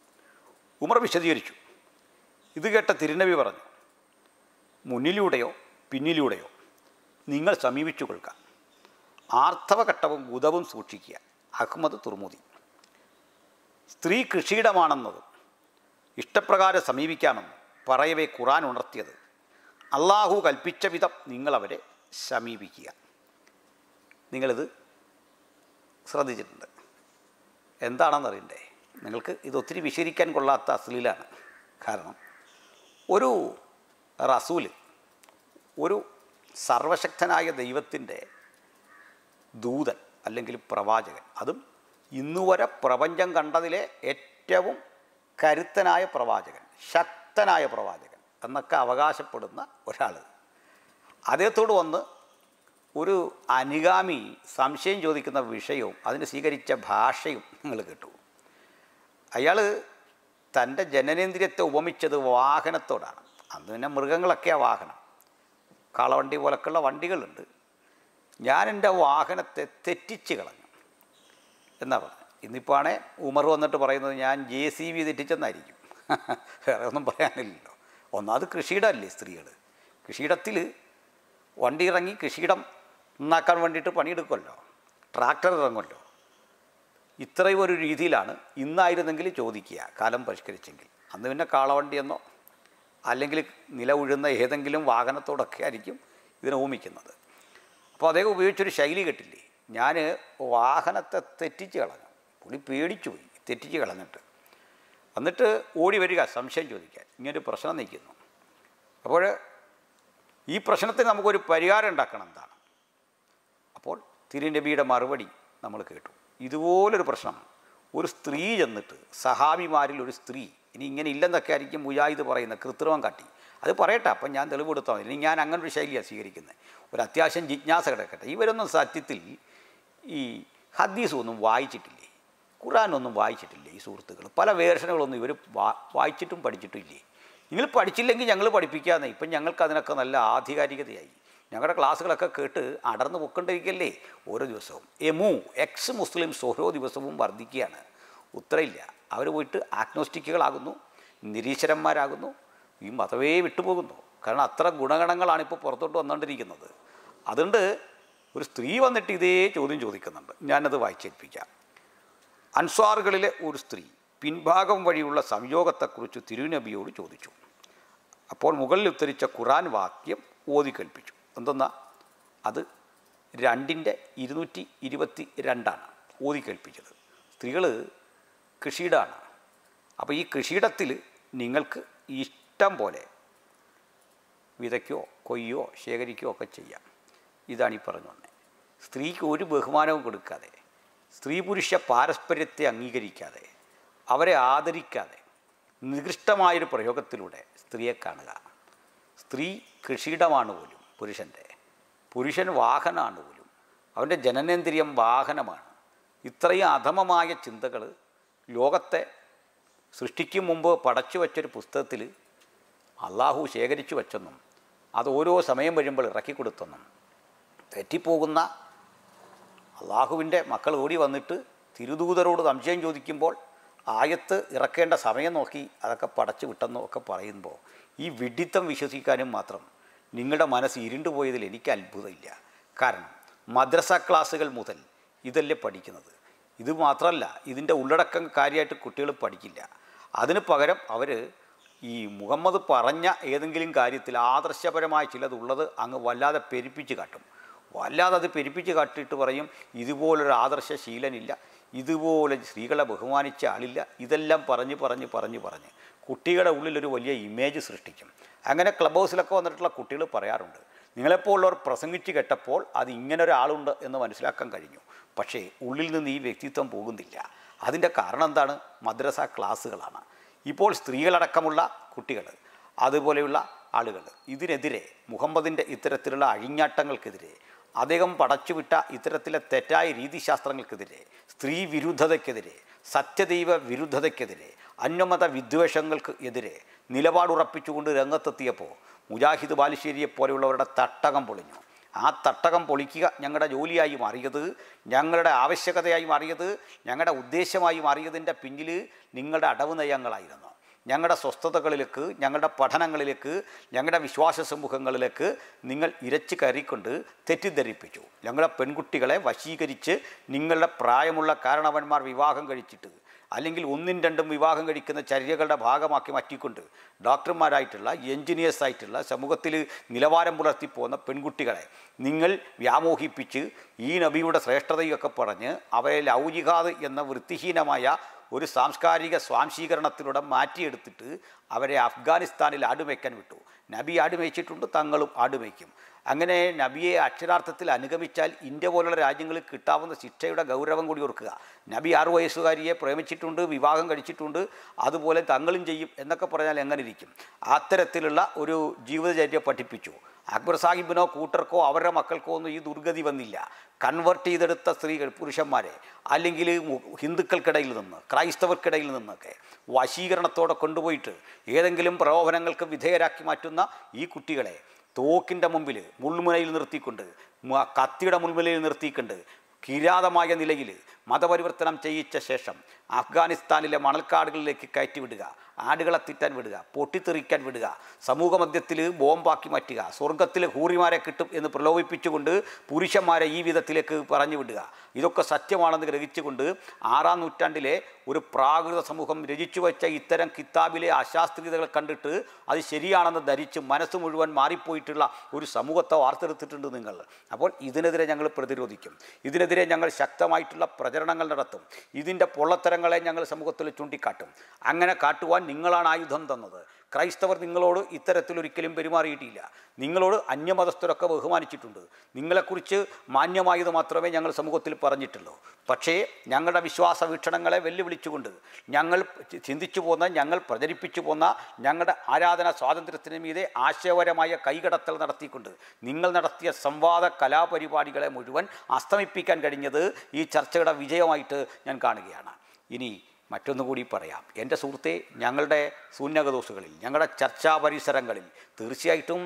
ഉമർ വിശദീകരിച്ചു. ഇത് കേട്ട തിരുനബി പറഞ്ഞു, മുന്നിലൂടെയോ പിന്നിലൂടെയോ നിങ്ങൾ സമീപിച്ചു കൊള്ളുക, ആർത്തവഘട്ടവും ഗുദവും സൂക്ഷിക്കുക. അഹ്മദ് തുർമുദി. സ്ത്രീ കൃഷിയിടമാണെന്നതും ഇഷ്ടപ്രകാരം സമീപിക്കാമെന്നും പറയവേ ഖുർആൻ ഉണർത്തിയത്, അള്ളാഹു കൽപ്പിച്ച വിധം നിങ്ങളവരെ സമീപിക്കുക. നിങ്ങളിത് ശ്രദ്ധിച്ചിട്ടുണ്ട്. എന്താണെന്നറിയണ്ടേ? നിങ്ങൾക്ക് ഇത് ഒത്തിരി വിശദീകരിക്കാൻ കൊള്ളാത്ത അസ്ലീലാണ്. കാരണം ഒരു റസൂല്, ഒരു സർവശക്തനായ ദൈവത്തിൻ്റെ ദൂതൻ അല്ലെങ്കിൽ പ്രവാചകൻ, അതും ഇന്നുവരെ പ്രപഞ്ചം കണ്ടതിലെ ഏറ്റവും കരുത്തനായ പ്രവാചകൻ, ശക്തനായ പ്രവാചകൻ എന്നൊക്കെ അവകാശപ്പെടുന്ന ഒരാൾ, അദ്ദേഹത്തോട് വന്ന് ഒരു അനുഗാമി സംശയം ചോദിക്കുന്ന വിഷയവും അതിന് സ്വീകരിച്ച ഭാഷയും നിങ്ങൾ കേട്ടു. അയാൾ തൻ്റെ ജനനേന്ദ്രിയത്തെ ഉപമിച്ചത് വാഹനത്തോടാണ്. അന്ന് പിന്നെ മൃഗങ്ങളൊക്കെയാണ് വാഹനം, കാളവണ്ടി പോലൊക്കെയുള്ള വണ്ടികളുണ്ട്. ഞാൻ എൻ്റെ വാഹനത്തെ തെറ്റിച്ച് കളഞ്ഞു എന്നാ പറഞ്ഞു. ഇന്നിപ്പോൾ ആണേ ഉമർ വന്നിട്ട് പറയുന്നത് ഞാൻ JCB തെറ്റിച്ചെന്നായിരിക്കും. വേറെ ഒന്നും പറയാനില്ലല്ലോ. ഒന്നാമത് കൃഷിയിടമല്ലേ സ്ത്രീകൾ, കൃഷിയിടത്തിൽ വണ്ടി ഇറങ്ങി കൃഷിയിടം നന്നാക്കാൻ വേണ്ടിയിട്ട് പണിയെടുക്കുമല്ലോ, ട്രാക്ടർ ഇറങ്ങുമല്ലോ. ഇത്രയും ഒരു രീതിയിലാണ്. ഇന്നായിരുന്നെങ്കിൽ ചോദിക്കുക, കാലം പരിഷ്കരിച്ചെങ്കിൽ. അന്ന് പിന്നെ കാളവണ്ടിയെന്നോ അല്ലെങ്കിൽ നില ഉഴുന്ന ഏതെങ്കിലും വാഹനത്തോടൊക്കെ ആയിരിക്കും ഇതിനെ ഓമിക്കുന്നത്. അപ്പോൾ അദ്ദേഹം ഉപയോഗിച്ചൊരു ശൈലി കേട്ടില്ലേ, ഞാൻ വാഹനത്തെ തെറ്റിച്ച് കളഞ്ഞു. പുള്ളി പേടിച്ചു പോയി, തെറ്റിച്ച് കളഞ്ഞിട്ട്. എന്നിട്ട് ഓടി വരിക സംശയം ചോദിക്കാൻ. ഇങ്ങനൊരു പ്രശ്നം നിൽക്കുന്നു. അപ്പോൾ ഈ പ്രശ്നത്തിന് നമുക്കൊരു പരിഹാരം ഉണ്ടാക്കണം. എന്താണ്? അപ്പോൾ തിരുനബിയുടെ മറുപടി നമ്മൾ കേട്ടു. ഇതുപോലൊരു പ്രശ്നം ഒരു സ്ത്രീ ചെന്നിട്ട്, സഹാബിമാരിൽ ഒരു സ്ത്രീ, ഇനി ഇങ്ങനെ ഇല്ലെന്നൊക്കെ ആയിരിക്കും മുജാഹിദ് പറയുന്ന കൃത്രിമം കാട്ടി, അത് പറയട്ടെ, അപ്പം ഞാൻ തെളിവ് കൊടുത്താൽ മതി. ഇനി ഞാൻ അങ്ങനൊരു ശൈലിയാണ് സ്വീകരിക്കുന്നത്. ഒരു അത്യാവശ്യം ജിജ്ഞാസ കിടക്കട്ടെ. ഇവരൊന്നും സത്യത്തിൽ ഈ ഹദീസൊന്നും വായിച്ചിട്ടില്ലേ, ഖുർആനൊന്നും വായിച്ചിട്ടില്ലേ? ഈ സുഹൃത്തുക്കൾ പല വേർഷനുകളൊന്നും ഇവർ വായിച്ചിട്ടും പഠിച്ചിട്ടും ഇല്ലേ? നിങ്ങൾ പഠിച്ചില്ലെങ്കിൽ ഞങ്ങൾ പഠിപ്പിക്കാമെന്നേ. ഇപ്പം ഞങ്ങൾക്ക് അതിനൊക്കെ നല്ല ആധികാരികതയായി. ഞങ്ങളുടെ ക്ലാസ്സുകളൊക്കെ കേട്ട് അടർന്നു പൊക്കൊണ്ടിരിക്കല്ലേ ഓരോ ദിവസവും. എക്സ് മുസ്ലിംസ് ഓരോ ദിവസവും വർദ്ധിക്കുകയാണ്. ഉത്തരമില്ല. അവർ പോയിട്ട് ആഗ്നോസ്റ്റിക്കുകളാകുന്നു, നിരീശ്വരന്മാരാകുന്നു, ഈ മതവേ വിട്ടുപോകുന്നു. കാരണം അത്ര ഗുണഗണങ്ങളാണ് ഇപ്പോൾ പുറത്തോട്ട് വന്നുകൊണ്ടിരിക്കുന്നത്. അതുകൊണ്ട് ഒരു സ്ത്രീ വന്നിട്ട് ഇതേ ചോദ്യം ചോദിക്കുന്നുണ്ട്. ഞാനത് വായിച്ചേൽപ്പിക്കാം. അൻസ്വാറുകളിലെ ഒരു സ്ത്രീ പിൻഭാഗം വഴിയുള്ള സംയോഗത്തെക്കുറിച്ച് തിരുനബിയോട് ചോദിച്ചു. അപ്പോൾ മുകളിൽ ഉദ്ധരിച്ച ഖുർആൻ വാക്യം ഓതി കേൾപ്പിച്ചു. എന്തെന്നാ അത് 2:222 ഓതി കേൾപ്പിച്ചത്. സ്ത്രീകൾ കൃഷിയിടാണ്. അപ്പോൾ ഈ കൃഷിയിടത്തിൽ നിങ്ങൾക്ക് ഇഷ്ടം പോലെ വിതയ്ക്കോ കൊയ്യോ ശേഖരിക്കുകയോ ഒക്കെ ചെയ്യാം. ഇതാണ് ഈ പറഞ്ഞു വന്നത്. സ്ത്രീക്ക് ഒരു ബഹുമാനവും കൊടുക്കാതെ, സ്ത്രീ പുരുഷ പാരസ്പര്യത്തെ അംഗീകരിക്കാതെ, അവരെ ആദരിക്കാതെ നികൃഷ്ടമായൊരു പ്രയോഗത്തിലൂടെ സ്ത്രീയെ കാണുക. സ്ത്രീ കൃഷിയിടമാണ് പോലും പുരുഷൻ്റെ, പുരുഷൻ വാഹനമാണ് പോലും, അവൻ്റെ ജനനേന്ദ്രിയം വാഹനമാണ്. ഇത്രയും അധമമായ ചിന്തകൾ ലോകത്തെ സൃഷ്ടിക്കും മുമ്പ് പടച്ചു വച്ചൊരു പുസ്തകത്തിൽ അള്ളാഹു ശേഖരിച്ചു വച്ചെന്നും അത് ഓരോ സമയം വരുമ്പോൾ ഇറക്കിക്കൊടുത്തെന്നും തെറ്റിപ്പോകുന്ന അള്ളാഹുവിൻ്റെ മക്കൾ ഓടി വന്നിട്ട് തിരുദൂതരോട് സംശയം ചോദിക്കുമ്പോൾ ആയത്ത് ഇറക്കേണ്ട സമയം നോക്കി അതൊക്കെ പടച്ചു വിട്ടെന്നോ ഒക്കെ പറയുമ്പോൾ ഈ വിഡ്ഢിത്തം വിശ്വസിക്കാനും മാത്രം നിങ്ങളുടെ മനസ്സ് ഇരുണ്ടുപോയതിൽ എനിക്ക് അത്ഭുതമില്ല. കാരണം മദ്രസ ക്ലാസ്സുകൾ മുതൽ ഇതല്ലേ പഠിക്കുന്നത്. ഇത് മാത്രമല്ല, ഇതിൻ്റെ ഉള്ളടക്കം കാര്യമായിട്ട് കുട്ടികൾ പഠിക്കില്ല. അതിന് പകരം അവർ ഈ മുഹമ്മദ് പറഞ്ഞ ഏതെങ്കിലും കാര്യത്തിൽ ആദർശപരമായ ചിലതുള്ളത് അങ്ങ് വല്ലാതെ പെരുപ്പിച്ച് കാട്ടും. വല്ലാതെ അത് പെരുപ്പിച്ച് കാട്ടിയിട്ട് പറയും ഇതുപോലൊരു ആദർശശീലനില്ല, ഇതുപോലെ സ്ത്രീകളെ ബഹുമാനിച്ച ആളില്ല. ഇതെല്ലാം പറഞ്ഞ് കുട്ടികളുടെ ഉള്ളിലൊരു വലിയ ഇമേജ് സൃഷ്ടിക്കും. അങ്ങനെ ക്ലബ് ഹൗസിലൊക്കെ വന്നിട്ടുള്ള കുട്ടികൾ പറയാറുണ്ട്, നിങ്ങളെപ്പോലുള്ളവർ പ്രസംഗിച്ച് കേട്ടപ്പോൾ അത് ഇങ്ങനൊരാളുണ്ട് എന്ന് മനസ്സിലാക്കാൻ കഴിഞ്ഞു. പക്ഷേ ഉള്ളിൽ നിന്ന് ഈ വ്യക്തിത്വം പോകുന്നില്ല. അതിൻ്റെ കാരണം എന്താണ്? മദ്രസ ക്ലാസ്സുകളാണ്. ഇപ്പോൾ സ്ത്രീകളടക്കമുള്ള കുട്ടികൾ, അതുപോലെയുള്ള ആളുകൾ ഇതിനെതിരെ, മുഹമ്മദിൻ്റെ ഇത്തരത്തിലുള്ള അഴിഞ്ഞാട്ടങ്ങൾക്കെതിരെ, അദ്ദേഹം പടച്ചുവിട്ട ഇത്തരത്തിലെ തെറ്റായ രീതിശാസ്ത്രങ്ങൾക്കെതിരെ, സ്ത്രീ വിരുദ്ധതയ്ക്കെതിരെ, സത്യദൈവ വിരുദ്ധതയ്ക്കെതിരെ, അന്യമത വിദ്വേഷങ്ങൾക്ക് എതിരെ നിലപാടുറപ്പിച്ചുകൊണ്ട് രംഗത്തെത്തിയപ്പോൾ മുജാഹിദ് ബാലുശ്ശേരിയെ പോലെയുള്ളവരുടെ തട്ടകം പൊളിഞ്ഞു. ആ തട്ടകം പൊളിക്കുക ഞങ്ങളുടെ ജോലിയായി മാറിയത്, ഞങ്ങളുടെ ആവശ്യകതയായി മാറിയത്, ഞങ്ങളുടെ ഉദ്ദേശമായി മാറിയതിൻ്റെ പിന്നിൽ നിങ്ങളുടെ അടവ് നയങ്ങളായിരുന്നു. ഞങ്ങളുടെ സ്വസ്ഥതകളിലേക്ക്, ഞങ്ങളുടെ പഠനങ്ങളിലേക്ക്, ഞങ്ങളുടെ വിശ്വാസ സമൂഹങ്ങളിലേക്ക് നിങ്ങൾ ഇരച്ച് കയറിക്കൊണ്ട് തെറ്റിദ്ധരിപ്പിച്ചു. ഞങ്ങളുടെ പെൺകുട്ടികളെ വശീകരിച്ച് നിങ്ങളുടെ പ്രായമുള്ള കാരണവന്മാർ വിവാഹം കഴിച്ചിട്ട്, അല്ലെങ്കിൽ 1-2 വിവാഹം കഴിക്കുന്ന ചര്യകളുടെ ഭാഗമാക്കി മാറ്റിക്കൊണ്ട് ഡോക്ടർമാരായിട്ടുള്ള, എൻജിനീയേഴ്സായിട്ടുള്ള, സമൂഹത്തിൽ നിലവാരം പുലർത്തിപ്പോകുന്ന പെൺകുട്ടികളെ നിങ്ങൾ വ്യാമോഹിപ്പിച്ച് ഈ നബിയുടെ ശ്രേഷ്ഠതയൊക്കെ പറഞ്ഞ് അവരെ ലൗജിഹാദ് എന്ന വൃത്തിഹീനമായ ഒരു സാംസ്കാരിക സ്വാംശീകരണത്തിലൂടെ മാറ്റിയെടുത്തിട്ട് അവരെ അഫ്ഗാനിസ്ഥാനിൽ ആടുമേക്കാൻ വിട്ടു. നബി ആടുമേച്ചിട്ടുണ്ട്, തങ്ങളും ആടുമേക്കും. അങ്ങനെ നബിയെ അക്ഷരാർത്ഥത്തിൽ അനുഗമിച്ചാൽ ഇന്ത്യ പോലുള്ള രാജ്യങ്ങളിൽ കിട്ടാവുന്ന ശിക്ഷയുടെ ഗൗരവം കൂടി ഓർക്കുക. നബി 6 വയസ്സുകാരിയെ പ്രേമിച്ചിട്ടുണ്ട്, വിവാഹം കഴിച്ചിട്ടുണ്ട്, അതുപോലെ തങ്ങളും ചെയ്യും എന്നൊക്കെ പറഞ്ഞാൽ എങ്ങനെ ഇരിക്കും? അത്തരത്തിലുള്ള ഒരു ജീവിതചര്യ പഠിപ്പിച്ചു. അക്ബർ സാഹിബിനോ കൂട്ടർക്കോ അവരുടെ മക്കൾക്കോ ഒന്നും ഈ ദുർഗതി വന്നില്ല. കൺവേർട്ട് ചെയ്തെടുത്ത സ്ത്രീകൾ, പുരുഷന്മാരെ, അല്ലെങ്കിൽ ഹിന്ദുക്കൾക്കിടയിൽ നിന്ന്, ക്രൈസ്തവർക്കിടയിൽ നിന്നൊക്കെ വശീകരണത്തോടെ കൊണ്ടുപോയിട്ട് ഏതെങ്കിലും പ്രലോഭനങ്ങൾക്ക് വിധേയരാക്കി മാറ്റുന്ന ഈ കുട്ടികളെ തോക്കിൻ്റെ മുമ്പിൽ മുൾമുനയിൽ നിർത്തിക്കൊണ്ട്, കത്തിയുടെ മുൾമുനയിൽ നിർത്തിക്കൊണ്ട് കിരാതമായ നിലയിൽ മതപരിവർത്തനം ചെയ്യിച്ച ശേഷം അഫ്ഗാനിസ്ഥാനിലെ മണൽക്കാടുകളിലേക്ക് കയറ്റിവിടുക, ആടുകളെ തീറ്റാൻ വിടുക, പൊട്ടിത്തെറിക്കാൻ വിടുക, സമൂഹ മധ്യത്തിൽ ബോംബാക്കി മാറ്റുക, സ്വർഗത്തിലെ ഹൂറിമാരെ കിട്ടും എന്ന് പ്രലോഭിപ്പിച്ചുകൊണ്ട് പുരുഷന്മാരെ ഈ വിധത്തിലേക്ക് പറഞ്ഞു വിടുക. ഇതൊക്കെ സത്യമാണെന്ന് ഗ്രഹിച്ചുകൊണ്ട് 6-ാം നൂറ്റാണ്ടിലെ ഒരു പ്രാകൃത സമൂഹം രചിച്ചു വച്ച ഇത്തരം കിതാബിലെ അശാസ്ത്രീയതകൾ കണ്ടിട്ട് അത് ശരിയാണെന്ന് ധരിച്ച് മനസ്സ് മുഴുവൻ മാറിപ്പോയിട്ടുള്ള ഒരു സമൂഹത്തെ വാർത്തെടുത്തിട്ടുണ്ട് നിങ്ങൾ. അപ്പോൾ ഇതിനെതിരെ ഞങ്ങൾ പ്രതിരോധിക്കും. ഇതിനെതിരെ ഞങ്ങൾ ശക്തമായിട്ടുള്ള പ്രചരണങ്ങൾ നടത്തും. ഇതിൻ്റെ പൊള്ളത്തരങ്ങളെ ഞങ്ങൾ സമൂഹത്തിൽ ചൂണ്ടിക്കാട്ടും. അങ്ങനെ കാട്ടുവാൻ നിങ്ങളാണ് ആയുധം തന്നത്. ക്രൈസ്തവർ നിങ്ങളോട് ഇത്തരത്തിലൊരിക്കലും പെരുമാറിയിട്ടില്ല. നിങ്ങളോട് അന്യമതസ്ഥരൊക്കെ ബഹുമാനിച്ചിട്ടുണ്ട്. നിങ്ങളെക്കുറിച്ച് മാന്യമായത് മാത്രമേ ഞങ്ങൾ സമൂഹത്തിൽ പറഞ്ഞിട്ടുള്ളൂ. പക്ഷേ ഞങ്ങളുടെ വിശ്വാസ വീക്ഷണങ്ങളെ വെല്ലുവിളിച്ചുകൊണ്ട് ഞങ്ങൾ ചിന്തിച്ചു പോന്ന, ഞങ്ങൾ പ്രചരിപ്പിച്ചു പോന്ന ഞങ്ങളുടെ ആരാധനാ സ്വാതന്ത്ര്യത്തിന് മീതെ ആശയപരമായ കൈകടത്തൽ നടത്തിക്കൊണ്ട് നിങ്ങൾ നടത്തിയ സംവാദ കലാപരിപാടികളെ മുഴുവൻ അസ്തമിപ്പിക്കാൻ കഴിഞ്ഞത് ഈ ചർച്ചയുടെ വിജയമായിട്ട് ഞാൻ കാണുകയാണ്. ഇനി മറ്റൊന്നു കൂടി പറയാം. എൻ്റെ സുഹൃത്തെ, ഞങ്ങളുടെ ശൂന്യകദോസുകളിൽ, ഞങ്ങളുടെ ചർച്ചാ പരിസരങ്ങളിൽ തീർച്ചയായിട്ടും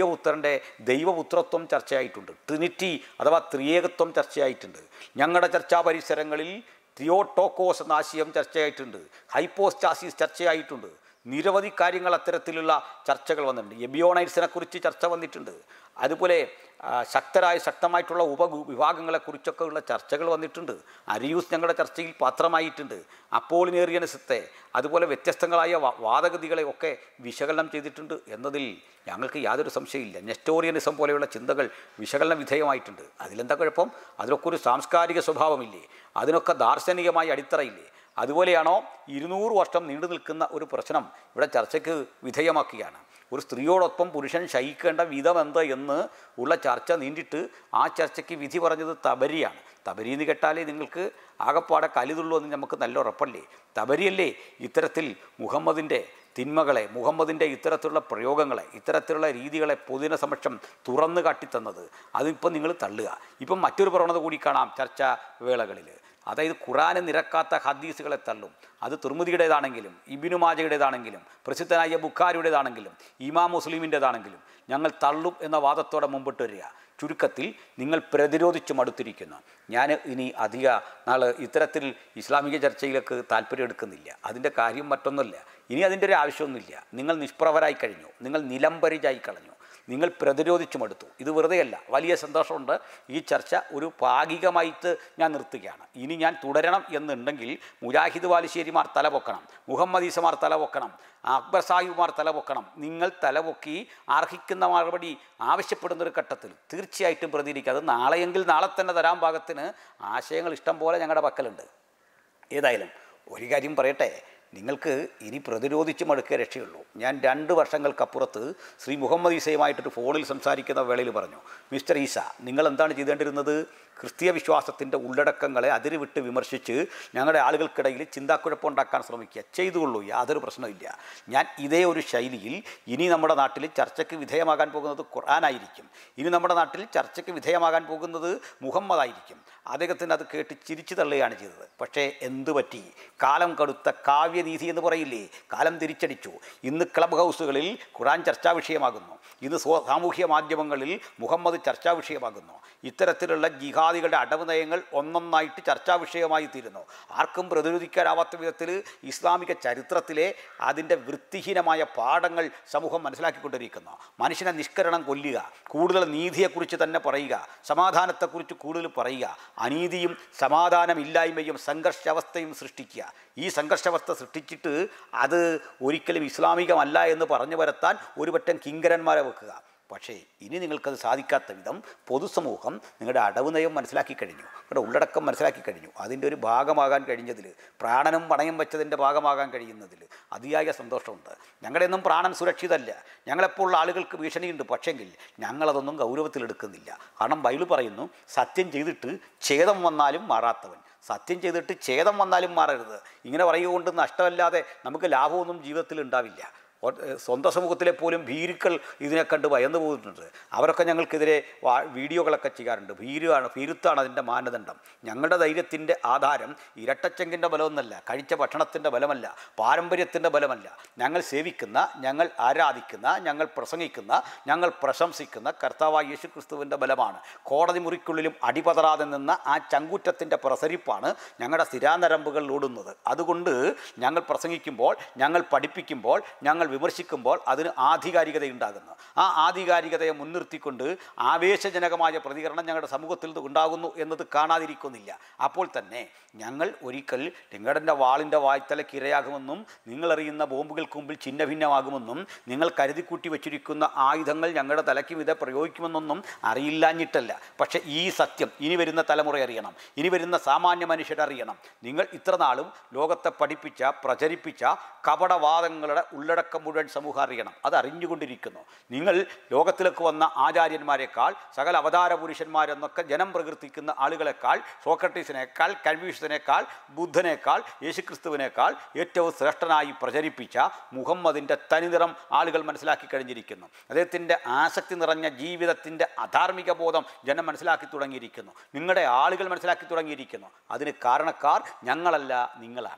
ദൈവപുത്രത്വം ചർച്ചയായിട്ടുണ്ട്. ട്രിനിറ്റി അഥവാ ത്രിയേകത്വം ചർച്ചയായിട്ടുണ്ട്. ഞങ്ങളുടെ ചർച്ചാ പരിസരങ്ങളിൽ തിയോട്ടോക്കോസ് എന്ന ആശയം ചർച്ചയായിട്ടുണ്ട്. ഹൈപ്പോസ്റ്റാസിസ് ചർച്ചയായിട്ടുണ്ട്. നിരവധി കാര്യങ്ങൾ അത്തരത്തിലുള്ള ചർച്ചകൾ വന്നിട്ടുണ്ട്. എബിയോണൈറ്റ്സിനെ കുറിച്ച് ചർച്ച വന്നിട്ടുണ്ട്. അതുപോലെ ശക്തമായിട്ടുള്ള ഉപവിഭാഗങ്ങളെക്കുറിച്ചൊക്കെ ഉള്ള ചർച്ചകൾ വന്നിട്ടുണ്ട്. അരിയൂസ് ഞങ്ങളുടെ ചർച്ചയിൽ പാത്രമായിട്ടുണ്ട്. അപ്പോളിനേറിയനിസത്തെ അതുപോലെ വ്യത്യസ്തങ്ങളായ വാദഗതികളെ ഒക്കെ വിശകലനം ചെയ്തിട്ടുണ്ട് എന്നതിൽ ഞങ്ങൾക്ക് യാതൊരു സംശയമില്ല. നെസ്റ്റോറിയനിസം പോലെയുള്ള ചിന്തകൾ വിശകലന വിധേയമായിട്ടുണ്ട്. അതിലെന്താ കുഴപ്പം? അതിനൊക്കെ ഒരു സാംസ്കാരിക സ്വഭാവമില്ലേ? അതിനൊക്കെ ദാർശനികമായ അടിത്തറയില്ലേ? അതുപോലെയാണോ 200 വർഷം നീണ്ടു നിൽക്കുന്ന ഒരു പ്രശ്നം ഇവിടെ ചർച്ചയ്ക്ക് വിധേയമാക്കുകയാണ്. ഒരു സ്ത്രീയോടൊപ്പം പുരുഷൻ ശയിക്കേണ്ട വിധം എന്ത് എന്ന് ഉള്ള ചർച്ച നീണ്ടിട്ട് ആ ചർച്ചയ്ക്ക് വിധി പറഞ്ഞത് തബരിയാണ്. തബരി എന്ന് കേട്ടാലേ നിങ്ങൾക്ക് ആകപ്പാടെ കലിതുള്ളൂ എന്ന് നമുക്ക് നല്ല ഉറപ്പല്ലേ? തബരിയല്ലേ ഇത്തരത്തിൽ മുഹമ്മദിൻ്റെ തിന്മകളെ, മുഹമ്മദിൻ്റെ ഇത്തരത്തിലുള്ള പ്രയോഗങ്ങളെ, ഇത്തരത്തിലുള്ള രീതികളെ പൊതുജന സമക്ഷം തുറന്നു കാട്ടിത്തന്നത്. അതിപ്പം നിങ്ങൾ തള്ളുക. ഇപ്പം മറ്റൊരു പ്രവണത കൂടി കാണാം ചർച്ചാ വേളകളിൽ. അതായത് ഖുറാന് നിരക്കാത്ത ഹദീസുകളെ തള്ളും. അത് തുർമുദിയുടേതാണെങ്കിലും ഇബ്നു മാജയുടേതാണെങ്കിലും പ്രസിദ്ധനായ ബുഖാരിയുടേതാണെങ്കിലും ഇമാം മുസ്ലിമിൻ്റേതാണെങ്കിലും ഞങ്ങൾ തള്ളും എന്ന വാദത്തോടെ മുമ്പിട്ട് വരിക. ചുരുക്കത്തിൽ നിങ്ങൾ പ്രതിരോധിച്ച് മടുത്തിരിക്കുന്നു. ഞാൻ ഇനി അധിക നാൾ ഇത്തരത്തിൽ ഇസ്ലാമിക ചർച്ചയിലേക്ക് താല്പര്യം എടുക്കുന്നില്ല. അതിൻ്റെ കാര്യം മറ്റൊന്നുമില്ല. ഇനി അതിൻ്റെ ഒരു ആവശ്യമൊന്നുമില്ല. നിങ്ങൾ നിഷ്പ്രഭരായി കഴിഞ്ഞു. നിങ്ങൾ നിലംപരിചായി കളഞ്ഞു. നിങ്ങൾ പ്രതിരോധിച്ചു മടുത്തു. ഇത് വെറുതെയല്ല. വലിയ സന്തോഷമുണ്ട്. ഈ ചർച്ച ഒരു ഭാഗികമായിട്ട് ഞാൻ നിർത്തുകയാണ്. ഇനി ഞാൻ തുടരണം എന്നുണ്ടെങ്കിൽ മുജാഹിദ് വാലിശ്ശേരിമാർ തലപൊക്കണം, മുഹമ്മദ് ഈസമാർ തലപൊക്കണം, അക്ബർ സാഹിബുമാർ തലപൊക്കണം. നിങ്ങൾ തലപൊക്കി അർഹിക്കുന്ന മറുപടി ആവശ്യപ്പെടുന്നൊരു ഘട്ടത്തിൽ തീർച്ചയായിട്ടും പ്രതികരിക്കുക. അത് നാളെയെങ്കിൽ നാളെ തന്നെ തരാൻ പാകത്തിന് ആശയങ്ങൾ ഇഷ്ടം പോലെ ഞങ്ങളുടെ പക്കലുണ്ട്. ഏതായാലും ഒരു കാര്യം പറയട്ടെ, നിങ്ങൾക്ക് ഇനി പ്രതിരോധിച്ച് മടുക്കേ രക്ഷയുള്ളൂ. ഞാൻ 2 വർഷങ്ങൾക്കപ്പുറത്ത് ശ്രീ മുഹമ്മദ് ഈസയുമായിട്ടൊരു ഫോണിൽ സംസാരിക്കുന്ന വേളയിൽ പറഞ്ഞു, മിസ്റ്റർ ഈസ, നിങ്ങൾ എന്താണ് ചെയ്തേണ്ടിരുന്നത്? ക്രിസ്തീയ വിശ്വാസത്തിൻ്റെ ഉള്ളടക്കങ്ങളെ അതിരുവിട്ട് വിമർശിച്ച് ഞങ്ങളുടെ ആളുകൾക്കിടയിൽ ചിന്താക്കുഴപ്പമുണ്ടാക്കാൻ ശ്രമിക്കുക. ചെയ്തുകൊള്ളൂ, യാതൊരു പ്രശ്നമില്ല. ഞാൻ ഇതേ ഒരു ശൈലിയിൽ ഇനി നമ്മുടെ നാട്ടിൽ ചർച്ചയ്ക്ക് വിധേയമാകാൻ പോകുന്നത് ഖുർആനായിരിക്കും. ഇനി നമ്മുടെ നാട്ടിൽ ചർച്ചയ്ക്ക് വിധേയമാകാൻ പോകുന്നത് മുഹമ്മദായിരിക്കും. അദ്ദേഹത്തിന് അത് കേട്ട് ചിരിച്ചു തള്ളുകയാണ് ചെയ്തത്. പക്ഷേ എന്തു പറ്റി? കാലം കടുത്ത കാവ്യനീതി എന്ന് പറയില്ലേ, കാലം തിരിച്ചടിച്ചു. ഇന്ന് ക്ലബ് ഹൗസുകളിൽ ഖുർആൻ ചർച്ചാ വിഷയമാകുന്നു. ഇന്ന് സാമൂഹ്യ മാധ്യമങ്ങളിൽ മുഹമ്മദ് ചർച്ചാ വിഷയമാകുന്നു. ഇത്തരത്തിലുള്ള ജിഹാദികളുടെ അടവ് നയങ്ങൾ ഒന്നൊന്നായിട്ട് ചർച്ചാ വിഷയമായി തീരുന്നു. ആർക്കും പ്രതിരോധിക്കാനാവാത്ത വിധത്തിൽ ഇസ്ലാമിക ചരിത്രത്തിലെ അതിൻ്റെ വൃത്തിഹീനമായ പാഠങ്ങൾ സമൂഹം മനസ്സിലാക്കിക്കൊണ്ടിരിക്കുന്നു. മനുഷ്യനെ നിഷ്കരണം കൊല്ലുക, കൂടുതൽ നീതിയെക്കുറിച്ച് തന്നെ പറയുക, സമാധാനത്തെക്കുറിച്ച് കൂടുതൽ പറയുക, അനീതിയും സമാധാനമില്ലായ്മയും സംഘർഷാവസ്ഥയും സൃഷ്ടിക്കുക. ഈ സംഘർഷാവസ്ഥ സൃഷ്ടിച്ചിട്ട് അത് ഒരിക്കലും ഇസ്ലാമികമല്ല എന്ന് പറഞ്ഞു വരുത്താൻ ഒരുപറ്റം കിങ്കരന്മാരെ വെക്കുക. പക്ഷേ ഇനി നിങ്ങൾക്കത് സാധിക്കാത്ത വിധം പൊതുസമൂഹം നിങ്ങളുടെ അടവ് നയം മനസ്സിലാക്കി കഴിഞ്ഞു, നിങ്ങളുടെ ഉള്ളടക്കം മനസ്സിലാക്കി കഴിഞ്ഞു. അതിൻ്റെ ഒരു ഭാഗമാകാൻ കഴിഞ്ഞതിൽ, പ്രാണനും പണയം വെച്ചതിൻ്റെ ഭാഗമാകാൻ കഴിയുന്നതിൽ അതിയായ സന്തോഷമുണ്ട്. ഞങ്ങളുടെയൊന്നും പ്രാണൻ സുരക്ഷിതമല്ല. ഞങ്ങളെപ്പോഴുള്ള ആളുകൾക്ക് ഭീഷണിയുണ്ട്. പക്ഷെങ്കിൽ ഞങ്ങളതൊന്നും ഗൗരവത്തിലെടുക്കുന്നില്ല. കാരണം ബൈബിൾ പറയുന്നു, സത്യം ചെയ്തിട്ട് ഛേദം വന്നാലും മാറാത്തവൻ. സത്യം ചെയ്തിട്ട് ഛേദം വന്നാലും മാറരുത്. ഇങ്ങനെ പറയുകൊണ്ട് നഷ്ടമല്ലാതെ നമുക്ക് ലാഭമൊന്നും ജീവിതത്തിൽ ഉണ്ടാവില്ല. സ്വന്തം സമൂഹത്തിലെ പോലും ഭീരുക്കൾ ഇതിനെ കണ്ട് ഭയന്നു പോയിട്ടുണ്ട്. അവരൊക്കെ ഞങ്ങൾക്കെതിരെ വീഡിയോകളൊക്കെ ചെയ്യാറുണ്ട്. ഭീരുത്താണ് അതിൻ്റെ മാനദണ്ഡം. ഞങ്ങളുടെ ധൈര്യത്തിൻ്റെ ആധാരം ഇരട്ടച്ചെങ്കിൻ്റെ ബലമൊന്നല്ല, കഴിച്ച ഭക്ഷണത്തിൻ്റെ ബലമല്ല, പാരമ്പര്യത്തിൻ്റെ ബലമല്ല. ഞങ്ങൾ സേവിക്കുന്ന, ഞങ്ങൾ ആരാധിക്കുന്ന, ഞങ്ങൾ പ്രസംഗിക്കുന്ന, ഞങ്ങൾ പ്രശംസിക്കുന്ന കർത്താവായ യേശു ക്രിസ്തുവിൻ്റെ ബലമാണ്. കോടതി മുറിക്കുള്ളിലും അടിപതറാതെ നിന്ന ആ ചങ്കൂറ്റത്തിൻ്റെ പ്രസരിപ്പാണ് ഞങ്ങളുടെ സ്ഥിരാനരമ്പുകൾ ഓടുന്നത്. അതുകൊണ്ട് ഞങ്ങൾ പ്രസംഗിക്കുമ്പോൾ, ഞങ്ങൾ പഠിപ്പിക്കുമ്പോൾ, ഞങ്ങൾ വിമർശിക്കുമ്പോൾ അതിന് ആധികാരികതയുണ്ടാകുന്നു. ആ ആധികാരികതയെ മുൻനിർത്തിക്കൊണ്ട് ആവേശജനകമായ പ്രതികരണം ഞങ്ങളുടെ സമൂഹത്തിൽ ഉണ്ടാകുന്നു എന്നത് കാണാതിരിക്കുന്നില്ല. അപ്പോൾ തന്നെ ഞങ്ങൾ ഒരിക്കൽ നിങ്ങളുടെ വാളിൻ്റെ വായ്ത്തലയ്ക്ക് ഇരയാകുമെന്നും നിങ്ങളെറിയുന്ന ബോംബുകൾക്ക് മുമ്പിൽ ഛിന്ന ഭിന്നമാകുമെന്നും നിങ്ങൾ കരുതിക്കൂട്ടി വെച്ചിരിക്കുന്ന ആയുധങ്ങൾ ഞങ്ങളുടെ തലയ്ക്ക് വിധ പ്രയോഗിക്കുമെന്നൊന്നും അറിയില്ലാഞ്ഞിട്ടല്ല. പക്ഷേ ഈ സത്യം ഇനി വരുന്ന തലമുറ അറിയണം, ഇനി വരുന്ന സാമാന്യ മനുഷ്യരറിയണം. നിങ്ങൾ ഇത്ര നാളും ലോകത്തെ പഠിപ്പിച്ച, പ്രചരിപ്പിച്ച കപടവാദങ്ങളുടെ ഉള്ളടക്കം മുഴുവൻ സമൂഹം അറിയണം. അത് അറിഞ്ഞുകൊണ്ടിരിക്കുന്നു. നിങ്ങൾ ലോകത്തിലേക്ക് വന്ന ആചാര്യന്മാരെക്കാൾ, സകല അവതാര പുരുഷന്മാരെന്നൊക്കെ ജനം പ്രകീർത്തിക്കുന്ന ആളുകളെക്കാൾ, സോക്രട്ടീസിനേക്കാൾ, കൺഫ്യൂഷ്യസിനേക്കാൾ, ബുദ്ധനേക്കാൾ, യേശുക്രിസ്തുവിനേക്കാൾ ഏറ്റവും ശ്രേഷ്ഠനായി പ്രചരിപ്പിച്ച മുഹമ്മദിൻ്റെ തനിനിറം ആളുകൾ മനസ്സിലാക്കി കഴിഞ്ഞിരിക്കുന്നു. അദ്ദേഹത്തിൻ്റെ ആസക്തി നിറഞ്ഞ ജീവിതത്തിൻ്റെ അധാർമിക ബോധം ജനം മനസ്സിലാക്കി തുടങ്ങിയിരിക്കുന്നു. നിങ്ങളുടെ ആളുകൾ മനസ്സിലാക്കി തുടങ്ങിയിരിക്കുന്നു. അതിന് കാരണക്കാർ ഞങ്ങളല്ല, നിങ്ങളാണ്.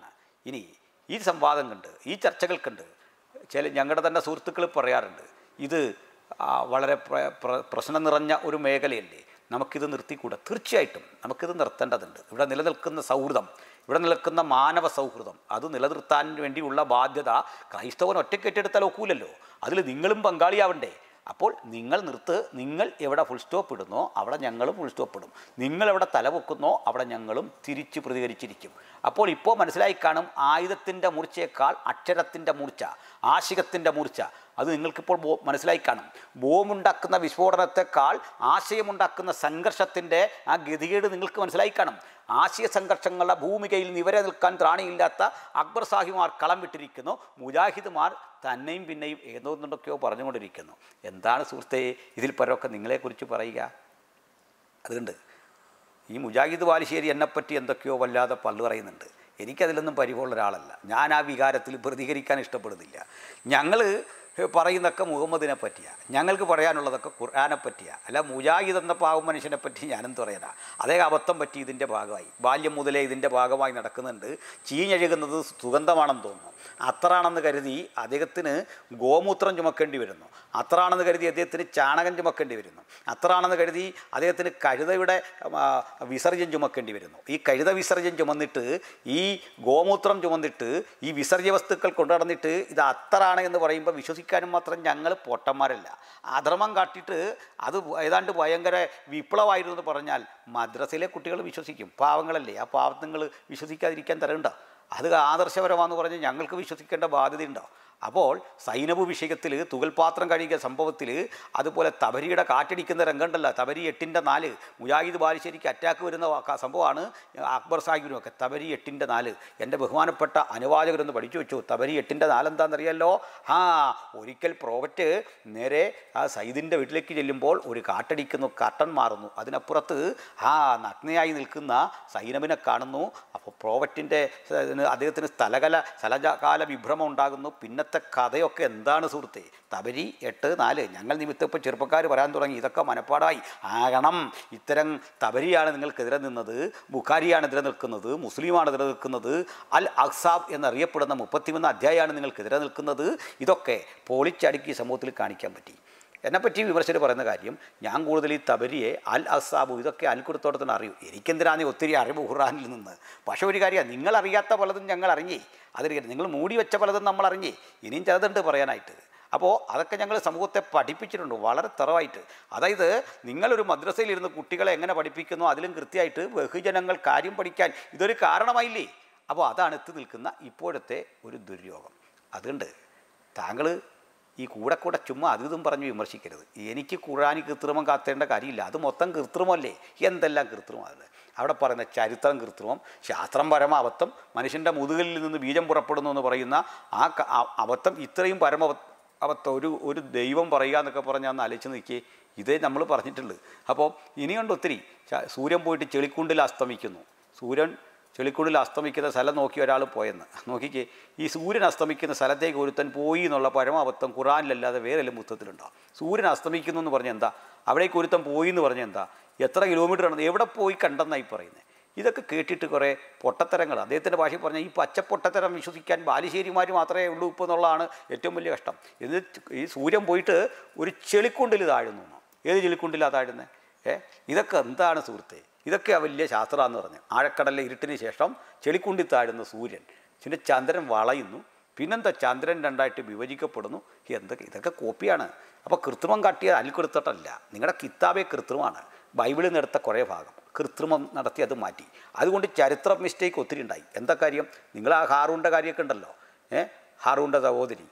ഇനി ഈ സംവാദം കണ്ട് ഈ ചർച്ചകൾ കണ്ട് ഞങ്ങളുടെ തന്നെ സുഹൃത്തുക്കൾ പറയാറുണ്ട്, ഇത് വളരെ പ്രശ്നം നിറഞ്ഞ ഒരു മേഖലയല്ലേ, നമുക്കിത് നിർത്തിക്കൂടാ. തീർച്ചയായിട്ടും നമുക്കിത് നിർത്തേണ്ടതുണ്ട്. ഇവിടെ നിലനിൽക്കുന്ന സൗഹൃദം, ഇവിടെ നിൽക്കുന്ന മാനവ സൗഹൃദം, അത് നിലനിർത്താൻ വേണ്ടിയുള്ള ബാധ്യത ക്രൈസ്തവൻ ഒറ്റയ്ക്ക് ഏറ്റെടുത്താൽ ഒക്കൂലല്ലോ. അതിൽ നിങ്ങളും പങ്കാളിയാവണ്ടേ. അപ്പോൾ നിങ്ങൾ എവിടെ ഫുൾ സ്റ്റോപ്പ് ഇടുന്നോ അവിടെ ഞങ്ങളും ഫുൾ സ്റ്റോപ്പ് ഇടും. നിങ്ങളെവിടെ തലപൊക്കുന്നോ അവിടെ ഞങ്ങളും തിരിച്ച് പ്രതികരിച്ചിരിക്കും. അപ്പോൾ ഇപ്പോൾ മനസ്സിലായി കാണും, ആയുധത്തിൻ്റെ മൂർച്ചയേക്കാൾ അക്ഷരത്തിൻ്റെ മൂർച്ച, ആശയത്തിൻ്റെ മൂർച്ച അത് നിങ്ങൾക്കിപ്പോൾ മനസ്സിലായി കാണും. ബോംബുണ്ടാക്കുന്ന വിസ്ഫോടനത്തെക്കാൾ ആശയമുണ്ടാക്കുന്ന സംഘർഷത്തിൻ്റെ ആ ഗതികേട് നിങ്ങൾക്ക് മനസ്സിലായി കാണും. ആശയ സംഘർഷങ്ങളുടെ ഭൂമികയിൽ നിവരെ നിൽക്കാൻ ത്രാണിയില്ലാത്ത അക്ബർ സാഹിബുമാർ കളം വിട്ടിരിക്കുന്നു. മുജാഹിദുമാർ തന്നെയും പിന്നെയും ഏതോന്നുണ്ടൊക്കെയോ പറഞ്ഞുകൊണ്ടിരിക്കുന്നു. എന്താണ് സുഹൃത്തേ ഇതിൽ പരമൊക്കെ നിങ്ങളെക്കുറിച്ച് പറയുക? അതുകൊണ്ട് ഈ മുജാഹിദ് ബാലുശ്ശേരി എന്നെപ്പറ്റി എന്തൊക്കെയോ വല്ലാതെ പള്ളു പറയുന്നുണ്ട്. എനിക്കതിലൊന്നും പരിഭവമുള്ള ഒരാളല്ല. ഞാൻ ആ വികാരത്തിൽ പ്രതികരിക്കാൻ ഇഷ്ടപ്പെടുന്നില്ല. ഞങ്ങൾ പറയുന്നതൊക്കെ മുഹമ്മദിനെ പറ്റിയാണ്, ഞങ്ങൾക്ക് പറയാനുള്ളതൊക്കെ ഖുർആനെ പറ്റിയാണ്. അല്ല മുജാഹിദ് എന്ന പാവം മനുഷ്യനെ പറ്റി ഞാനെന്ത് പറയാനാ? അതേ അബദ്ധം പറ്റി ഇതിൻ്റെ ഭാഗമായി, ബാല്യം മുതലേ ഇതിൻ്റെ ഭാഗമായി നടക്കുന്നുണ്ട്. ചീഞ്ഞഴുകുന്നത് സുഗന്ധമാണെന്ന് തോന്നുന്നു. അത്രാണെന്ന് കരുതി അദ്ദേഹത്തിന് ഗോമൂത്രം ചുമക്കേണ്ടി വരുന്നു. അത്രാണെന്ന് കരുതി അദ്ദേഹത്തിന് ചാണകം ചുമക്കേണ്ടി വരുന്നു. അത്രാണെന്ന് കരുതി അദ്ദേഹത്തിന് കഴുതയുടെ വിസർജ്യം ചുമക്കേണ്ടി വരുന്നു. ഈ കഴുത വിസർജ്യം ചുമന്നിട്ട്, ഈ ഗോമൂത്രം ചുമന്നിട്ട്, ഈ വിസർജ്യ വസ്തുക്കൾ കൊണ്ടു നടന്നിട്ട് ഇത് അത്രാണ് എന്ന് പറയുമ്പോൾ വിശ്വസിക്കാനും മാത്രം ഞങ്ങൾ പൊട്ടന്മാരല്ല. അധർമ്മം കാട്ടിയിട്ട് അത് ഏതാണ്ട് ഭയങ്കര വിപ്ലവമായിരുന്നു എന്ന് പറഞ്ഞാൽ മദ്രസയിലെ കുട്ടികൾ വിശ്വസിക്കും. പാവങ്ങളല്ലേ, ആ പാവങ്ങൾ വിശ്വസിക്കാതിരിക്കാൻ തരണ്ടോ? അത് ആദർശപരമാണെന്ന് പറഞ്ഞ് ഞങ്ങൾക്ക് വിശ്വസിക്കേണ്ട ബാധ്യതയുണ്ടോ? അപ്പോൾ സൈനബ് വിഷയത്തിൽ തുകൽപാത്രം കഴുകിയ സംഭവത്തിൽ, അതുപോലെ തബരിയുടെ കാറ്റടിക്കുന്ന രംഗമുണ്ടല്ലോ, തബരി 8/4 മുജാഹിദ് ബാലുശ്ശേരിക്ക് അറ്റാക്ക് വരുന്ന സംഭവമാണ്. അക്ബർ സാഹിബിനുമൊക്കെ തബരി 8/4 എൻ്റെ ബഹുമാനപ്പെട്ട അനുവാചകരൊന്ന് പഠിച്ചു വെച്ചു. തബരി 8/4 എന്താണെന്നറിയാമല്ലോ? ഒരിക്കൽ പ്രോഫറ്റ് നേരെ ആ സയ്യിദിൻ്റെ വീട്ടിലേക്ക് ചെല്ലുമ്പോൾ ഒരു കാറ്റടിക്കുന്നു, കർട്ടൻ മാറുന്നു. അതിനപ്പുറത്ത് നഗ്നയായി നിൽക്കുന്ന സൈനബിനെ കാണുന്നു. അപ്പോൾ പ്രോഫറ്റിൻ്റെ അദ്ദേഹത്തിന് സ്ഥലകാല വിഭ്രമം ഉണ്ടാകുന്നു. പിന്നത്തെ കഥയൊക്കെ എന്താണ് സുഹൃത്തെ? തബരി 8/4 ഞങ്ങൾ നിമിത്തം ഇപ്പോൾ ചെറുപ്പക്കാർ പറയാൻ തുടങ്ങി. ഇതൊക്കെ മനപ്പാടായി ആകണം. ഇത്തരം തബരിയാണ് നിങ്ങൾക്കെതിരെ നിന്നത്, ബുഖാരിയാണ് എതിരെ നിൽക്കുന്നത്, മുസ്ലിമാണ് എതിരെ നിൽക്കുന്നത്, അൽ അഖ്സാബ് എന്നറിയപ്പെടുന്ന 33 അധ്യായമാണ് നിങ്ങൾക്കെതിരെ നിൽക്കുന്നത്. ഇതൊക്കെ പൊളിച്ചടുക്കി സമൂഹത്തിൽ കാണിക്കാൻ പറ്റി. എന്നെപ്പറ്റി വിമർശകർ പറയുന്ന കാര്യം, ഞാൻ കൂടുതൽ ഈ തബരിയെ അൽ അസാബു ഇതൊക്കെ അൽക്കുടത്തോടത്തിന് അറിയൂ. എനിക്കെന്തിനാണ് ഒത്തിരി അറിവ് ഖുർആനിൽ നിന്ന്? പക്ഷേ ഒരു കാര്യമാണ്, നിങ്ങളറിയാത്ത പലതും ഞങ്ങൾ അറിഞ്ഞേ. അതിൽ നിങ്ങൾ മൂടി വെച്ച പലതും നമ്മൾ അറിഞ്ഞേ. ഇനിയും ചിലതുണ്ട് പറയാനായിട്ട്. അപ്പോൾ അതൊക്കെ ഞങ്ങൾ സമൂഹത്തെ പഠിപ്പിച്ചിട്ടുണ്ട് വളരെ തറവായിട്ട്. അതായത് നിങ്ങളൊരു മദ്രസയിലിരുന്ന് കുട്ടികളെ എങ്ങനെ പഠിപ്പിക്കുന്നു അതിലും കൃത്യമായിട്ട് ബഹുജനങ്ങൾ കാര്യം പഠിക്കാൻ ഇതൊരു കാരണമായില്ലേ? അപ്പോൾ അതാണ് എത്തി നിൽക്കുന്ന ഇപ്പോഴത്തെ ഒരു ദുര്യോഗം. അതുകൊണ്ട് താങ്കൾ ഈ കൂടെ ചുമ്മാ അതും പറഞ്ഞ് വിമർശിക്കരുത്. എനിക്ക് ഖുർആനിൽ കൃത്രിമം കാത്തേണ്ട കാര്യമില്ല. അത് മൊത്തം കൃത്രിമല്ലേ? എന്തെല്ലാം കൃത്രിമമാണ് അവിടെ പറയുന്ന ചരിത്രം കൃത്രിമം, ശാസ്ത്രം പരമാബദ്ധം, മനുഷ്യൻ്റെ മുതുകലിൽ നിന്ന് ബീജം പുറപ്പെടുന്നു എന്ന് പറയുന്ന ആ അബദ്ധം, ഇത്രയും അബദ്ധം ഒരു ദൈവം പറയുക എന്നൊക്കെ പറഞ്ഞാൽ ഒന്ന് ആലോചിച്ച് നോക്കിയേ. ഇതേ നമ്മൾ പറഞ്ഞിട്ടുള്ളൂ. അപ്പോൾ ഇനിയുണ്ട് ഒത്തിരി. സൂര്യൻ പോയിട്ട് ചെളിക്കുണ്ടിൽ അസ്തമിക്കുന്നു. സൂര്യൻ ചെളിക്കുണ്ടിൽ അസ്തമിക്കുന്ന സ്ഥലം നോക്കി ഒരാൾ പോയെന്ന് നോക്കിക്കേ. ഈ സൂര്യൻ അസ്തമിക്കുന്ന സ്ഥലത്തേക്ക് ഒരുത്തൻ പോയി എന്നുള്ള പരമാബദ്ധം ഖുർആനിലല്ലാതെ വേറെ എല്ലാം പുസ്തകത്തിലുണ്ടോ? സൂര്യൻ അസ്തമിക്കുന്നു എന്ന് പറഞ്ഞാൽ എന്താ? അവിടേക്ക് ഒരുത്തൻ പോയി എന്ന് പറഞ്ഞാൽ എന്താ? എത്ര കിലോമീറ്റർ ആണ്? എവിടെ പോയി കണ്ടെന്നായി പറയുന്നത്? ഇതൊക്കെ കേട്ടിട്ട് കുറേ പൊട്ടത്തരങ്ങൾ. അദ്ദേഹത്തിൻ്റെ ഭാഷയിൽ പറഞ്ഞാൽ ഈ പച്ചപ്പൊട്ടത്തരം വിശ്വസിക്കാൻ ബാലുശ്ശേരിമാർ മാത്രമേ ഉള്ളൂ ഇപ്പോൾ എന്നുള്ളതാണ് ഏറ്റവും വലിയ കഷ്ടം. ഈ സൂര്യൻ പോയിട്ട് ഒരു ചെളിക്കുണ്ടിൽ താഴുന്നു. ഏത് ചെളിക്കുണ്ടിലാണ് താഴുന്നത്? ഇതൊക്കെ എന്താണ് സുഹൃത്തെ? ഇതൊക്കെ വലിയ ശാസ്ത്രമാണെന്ന് പറഞ്ഞു. ആഴക്കടലിലെ ഇരുട്ടിന് ശേഷം ചെളിക്കുണ്ടി താഴുന്ന സൂര്യൻ, പിന്നെ ചന്ദ്രൻ വളയുന്നു, പിന്നെന്താ ചന്ദ്രൻ രണ്ടായിട്ട് വിഭജിക്കപ്പെടുന്നു. ഇതൊക്കെ കോപ്പിയാണ്. അപ്പോൾ കൃത്രിമം കാട്ടിയ അൽക്കുടുത്തട്ടല്ല, നിങ്ങളുടെ കിതാബേ കൃത്രിമമാണ്. ബൈബിളിൽ നിന്ന് എടുത്ത കുറേ ഭാഗം കൃത്രിമം നടത്തി അത് മാറ്റി. അതുകൊണ്ട് ചരിത്ര മിസ്റ്റേക്ക് ഒത്തിരി ഉണ്ടായി. എന്താ കാര്യം? നിങ്ങൾ ആ ഹാറൂൻ്റെ കാര്യമൊക്കെ ഉണ്ടല്ലോ, ഹാറൂൻ്റെ സഹോദരി,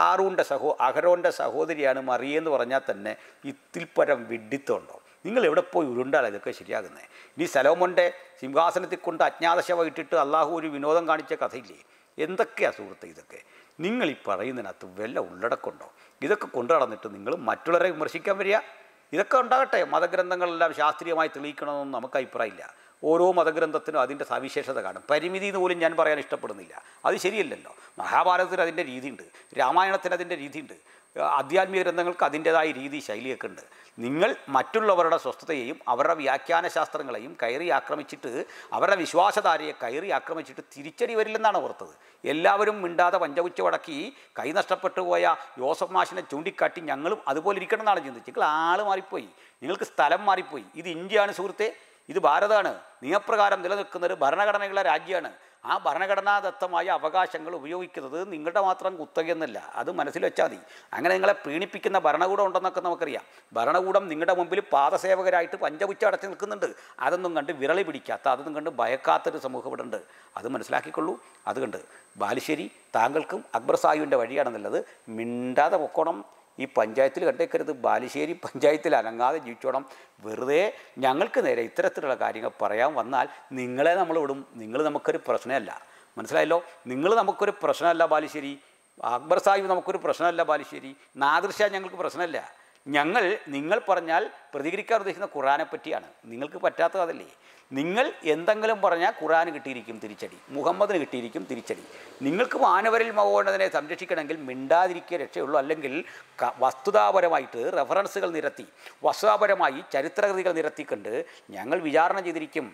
അഹരോൻ്റെ സഹോദരിയാണ് മറിയെന്ന് പറഞ്ഞാൽ തന്നെ ഇതിൽപ്പരം വിഡ്ഢിത്തമുണ്ടോ? നിങ്ങൾ എവിടെ പോയി ഉരുണ്ടാണ് ഇതൊക്കെ ശരിയാകുന്നത്? ഇനി സലോമോൻ്റെ സിംഹാസനത്തിൽ കൊണ്ട് അജ്ഞാതശവ ഇട്ടിട്ട് അള്ളാഹു ഒരു വിനോദം കാണിച്ച കഥയില്ലേ? എന്തൊക്കെയാണ് സുഹൃത്ത് ഇതൊക്കെ? നിങ്ങൾ ഈ പറയുന്നതിനകത്ത് വല്ല ഉള്ളടക്കമുണ്ടോ? ഇതൊക്കെ കൊണ്ടു നടന്നിട്ട് നിങ്ങൾ മറ്റുള്ളവരെ വിമർശിക്കാൻ വരിക? ഇതൊക്കെ ഉണ്ടാകട്ടെ, മതഗ്രന്ഥങ്ങളെല്ലാം ശാസ്ത്രീയമായി തെളിയിക്കണമെന്നൊന്നും നമുക്ക് അഭിപ്രായമില്ല. ഓരോ മതഗ്രന്ഥത്തിനും അതിൻ്റെ സവിശേഷത കാണും. പരിമിതി എന്ന് പോലും ഞാൻ പറയാൻ ഇഷ്ടപ്പെടുന്നില്ല. അത് ശരിയല്ലല്ലോ. മഹാഭാരതത്തിന് അതിൻ്റെ രീതിയുണ്ട്, രാമായണത്തിന് അതിൻ്റെ രീതിയുണ്ട്, ആധ്യാത്മിക ഗ്രന്ഥങ്ങൾക്ക് അതിൻ്റേതായ രീതി ശൈലിയൊക്കെ ഉണ്ട്. നിങ്ങൾ മറ്റുള്ളവരുടെ സ്വസ്ഥതയെയും അവരുടെ വ്യാഖ്യാന ശാസ്ത്രങ്ങളെയും കയറി ആക്രമിച്ചിട്ട്, അവരുടെ വിശ്വാസധാരയെ കയറി ആക്രമിച്ചിട്ട് തിരിച്ചടി വരില്ലെന്നാണ് ഓർത്തത്. എല്ലാവരും മിണ്ടാതെ പഞ്ചകുച്ച വടക്കി കൈ നഷ്ടപ്പെട്ടു പോയ യോസഫ് മാഷിനെ ചൂണ്ടിക്കാട്ടി ഞങ്ങളും അതുപോലെ ഇരിക്കണം എന്നാണ് ചിന്തിച്ചത്. നിങ്ങൾ ആൾ മാറിപ്പോയി, നിങ്ങൾക്ക് സ്ഥലം മാറിപ്പോയി. ഇത് ഇന്ത്യയാണ് സുഹൃത്തെ, ഇത് ഭാരതമാണ്. നിയമപ്രകാരം നിലനിൽക്കുന്ന ഒരു ഭരണഘടനയുള്ള രാജ്യമാണ്. ആ ഭരണഘടനാദത്തമായ അവകാശങ്ങൾ ഉപയോഗിക്കുന്നത് നിങ്ങളുടെ മാത്രം കുത്തകയെന്നല്ല, അത് മനസ്സിൽ വെച്ചാൽ മതി. അങ്ങനെ നിങ്ങളെ പ്രീണിപ്പിക്കുന്ന ഭരണകൂടം ഉണ്ടെന്നൊക്കെ നമുക്കറിയാം. ഭരണകൂടം നിങ്ങളുടെ മുമ്പിൽ പാദസേവകരായിട്ട് പഞ്ചകുച്ച അടച്ച് നിൽക്കുന്നുണ്ട്. അതൊന്നും കണ്ട് വിരളി പിടിക്കാത്ത, അതൊന്നും കണ്ട് ഭയക്കാത്തൊരു സമൂഹം ഇവിടെ ഉണ്ട്. അത് മനസ്സിലാക്കിക്കൊള്ളൂ. അതുകൊണ്ട് ബാലുശ്ശേരി, താങ്കൾക്കും അക്ബർ സാഹിബിൻ്റെ വഴിയാണെന്നുള്ളത് മിണ്ടാതെ പൊക്കോണം. ഈ പഞ്ചായത്തിൽ കണ്ടേക്കരുത്. ബാലുശ്ശേരി പഞ്ചായത്തിൽ അനങ്ങാതെ ജീവിച്ചോണം. വെറുതെ ഞങ്ങൾക്ക് നേരെ ഇത്തരത്തിലുള്ള കാര്യങ്ങൾ പറയാൻ വന്നാൽ നിങ്ങളെ നമ്മൾ വിടും. നിങ്ങൾ നമുക്കൊരു പ്രശ്നമല്ല, മനസ്സിലായല്ലോ. നിങ്ങൾ നമുക്കൊരു പ്രശ്നമല്ല ബാലുശ്ശേരി. അക്ബർ സാഹിബ് നമുക്കൊരു പ്രശ്നമല്ല ബാലുശ്ശേരി. നാദിർ ഷാ ഞങ്ങൾക്ക് പ്രശ്നമല്ല. നിങ്ങൾ പറഞ്ഞാൽ പ്രതികരിക്കാൻ ഉദ്ദേശിക്കുന്ന ഖുർആനെ പറ്റിയാണ്. നിങ്ങൾക്ക് പറ്റാത്തത് അതല്ലേ. നിങ്ങൾ എന്തെങ്കിലും പറഞ്ഞാൽ ഖുർആന് കിട്ടിയിരിക്കും തിരിച്ചടി, മുഹമ്മദിന് കിട്ടിയിരിക്കും തിരിച്ചടി. നിങ്ങൾക്ക് മാനവരിൽ മഹോന്നതനെ സംരക്ഷിക്കണമെങ്കിൽ മിണ്ടാതിരിക്കുക രക്ഷയുള്ളൂ. അല്ലെങ്കിൽ വസ്തുതാപരമായിട്ട് റെഫറൻസുകൾ നിരത്തി, വസ്തുതാപരമായി ചരിത്രകൃതികൾ നിരത്തിക്കൊണ്ട് ഞങ്ങൾ വിചാരണ ചെയ്തിരിക്കും.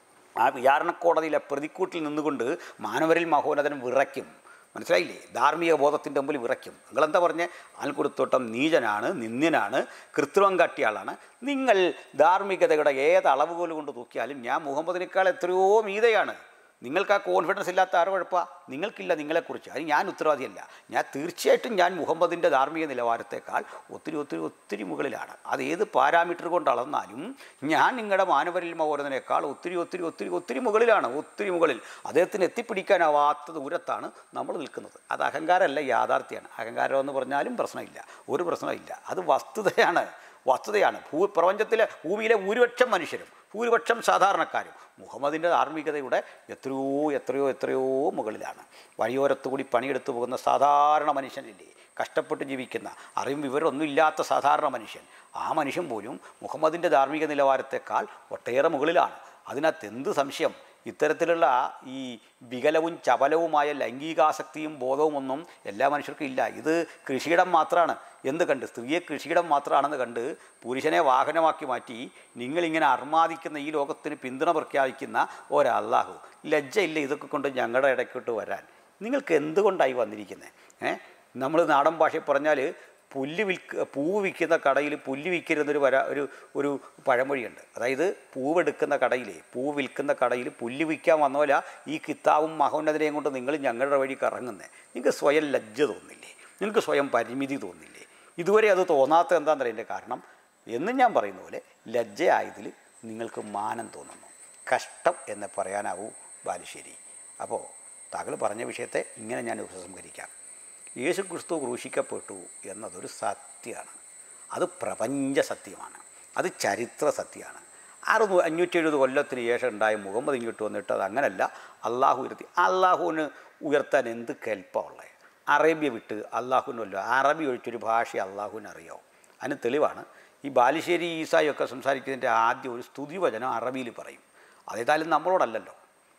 ആ വിചാരണ കോടതിയിലെ പ്രതിക്കൂട്ടിൽ നിന്നുകൊണ്ട് മാനവരിൽ മഹോന്നതൻ വിറയ്ക്കും. മനസ്സിലായില്ലേ? ധാർമ്മിക ബോധത്തിൻ്റെ മുമ്പിൽ വിറയ്ക്കും. നിങ്ങളെന്താ പറഞ്ഞ് ആൽക്കുടുത്തോട്ടം നീചനാണ്, നിന്ദ്യനാണ്, കൃത്രിമം കാട്ടിയ ആളാണ്. നിങ്ങൾ ധാർമ്മികതയുടെ ഏത് അളവുകോൽ കൊണ്ട് തൂക്കിയാലും ഞാൻ മുഹമ്മദിനേക്കാൾ എത്രയോ മീതയാണ്. നിങ്ങൾക്ക് ആ കോൺഫിഡൻസ് ഇല്ലാത്ത ആരോ കുഴപ്പമാണ്? നിങ്ങൾക്കില്ല നിങ്ങളെക്കുറിച്ച്. അത് ഞാൻ ഉത്തരവാദിയല്ല. തീർച്ചയായിട്ടും ഞാൻ മുഹമ്മദിൻ്റെ ധാർമ്മിക നിലവാരത്തേക്കാൾ ഒത്തിരി ഒത്തിരി ഒത്തിരി മുകളിലാണ്. അത് ഏത് പാരാമീറ്റർ കൊണ്ട് അളന്നാലും ഞാൻ നിങ്ങളുടെ മാനവരിൽ മഹോന്നതനേക്കാൾ ഒത്തിരി ഒത്തിരി ഒത്തിരി ഒത്തിരി മുകളിലാണ്, ഒത്തിരി മുകളിൽ. അദ്ദേഹത്തിന് എത്തിപ്പിടിക്കാനാവാത്ത ദൂരത്താണ് നമ്മൾ നിൽക്കുന്നത്. അത് അഹങ്കാരമല്ല, യാഥാർത്ഥ്യമാണ്. അഹങ്കാരം എന്ന് പറഞ്ഞാലും പ്രശ്നമില്ല, ഒരു പ്രശ്നമില്ല. അത് വസ്തുതയാണ്. പ്രപഞ്ചത്തിലെ ഭൂമിയിലെ ഭൂരിപക്ഷം മനുഷ്യരും ഭൂരിപക്ഷം സാധാരണക്കാരും മുഹമ്മദിൻ്റെ ധാർമ്മികതയുടെ എത്രയോ എത്രയോ എത്രയോ മുകളിലാണ്. വഴിയോരത്തുകൂടി പണിയെടുത്തു പോകുന്ന സാധാരണ മനുഷ്യനില്ലേ, കഷ്ടപ്പെട്ട് ജീവിക്കുന്ന അറിവും വിവരമൊന്നും ഇല്ലാത്ത സാധാരണ മനുഷ്യൻ, ആ മനുഷ്യൻ പോലും മുഹമ്മദിൻ്റെ ധാർമ്മിക നിലവാരത്തെക്കാൾ ഒട്ടേറെ മുകളിലാണ്. അതിനകത്ത് എന്ത് സംശയം? ഇത്തരത്തിലുള്ള ഈ വികലവും ചപലവുമായ ലൈംഗികാസക്തിയും ബോധവും ഒന്നും എല്ലാ മനുഷ്യർക്കും ഇല്ല. ഇത് കൃഷിയിടം മാത്രമാണ് എന്ത് കണ്ട്, സ്ത്രീയെ കൃഷിയിടം മാത്രമാണെന്ന് കണ്ട് പുരുഷനെ വാഹനമാക്കി മാറ്റി നിങ്ങളിങ്ങനെ അർമാദിക്കുന്ന ഈ ലോകത്തിന് പിന്തുണ പ്രഖ്യാപിക്കുന്ന ഒരല്ലാഹു, ലജ്ജയില്ല ഇതൊക്കെ കൊണ്ട് ഞങ്ങളുടെ ഇടയ്ക്കോട്ട് വരാൻ? നിങ്ങൾക്ക് എന്തുകൊണ്ടായി വന്നിരിക്കുന്നത്? നമ്മൾ നാടൻ ഭാഷയിൽ പറഞ്ഞാൽ പൂവ് വിൽക്കുന്ന കടയിൽ പുല്ല് വിൽക്കരുതെന്നൊരു ഒരു പഴമൊഴിയുണ്ട്. അതായത് പൂവെടുക്കുന്ന കടയിൽ, പൂവ് വിൽക്കുന്ന കടയിൽ പുല്ല് വിൽക്കാൻ വന്ന പോലെ ഈ കിത്താബും മഹോന്നതനെയും കൊണ്ട് നിങ്ങൾ ഞങ്ങളുടെ വഴി കറങ്ങുന്നത്. നിങ്ങൾക്ക് സ്വയം ലജ്ജ തോന്നില്ലേ? നിങ്ങൾക്ക് സ്വയം പരിമിതി തോന്നില്ലേ? ഇതുവരെ അത് തോന്നാത്ത എന്താണെന്നറിയാം എൻ്റെ കാരണം. എന്നും ഞാൻ പറയുന്ന പോലെ ലജ്ജയായതിൽ നിങ്ങൾക്ക് മാനം തോന്നുന്നു. കഷ്ടം എന്ന് പറയാനാവൂ ബാലുശ്ശേരി. അപ്പോൾ താങ്കൾ പറഞ്ഞ വിഷയത്തെ ഇങ്ങനെ ഞാൻ ഉപസംഹരിക്കാം. യേശു ക്രിസ്തു ക്രൂശിക്കപ്പെട്ടു എന്നതൊരു സത്യമാണ്. അത് പ്രപഞ്ച സത്യമാണ്, അത് ചരിത്ര സത്യമാണ്. 570 കൊല്ലത്തിന് ശേഷം ഉണ്ടായ മുഹമ്മദ് ഇങ്ങോട്ട് വന്നിട്ട് അത് അങ്ങനല്ല, അള്ളാഹു ഉയർത്തി. അള്ളാഹുവിന് ഉയർത്താൻ എന്ത് കെൽപ്പമുള്ളത്? അറേബ്യ വിട്ട് അള്ളാഹുവിനല്ല, അറബി ഒഴിച്ചൊരു ഭാഷ അള്ളാഹുവിന് അറിയാവും. അതിന് തെളിവാണ് ഈ ബാലുശ്ശേരി ഈസായൊക്കെ സംസാരിക്കുന്നതിൻ്റെ ആദ്യം ഒരു സ്തുതിവചനം അറബിയിൽ പറയും. അതേതായാലും നമ്മളോടല്ലല്ലോ,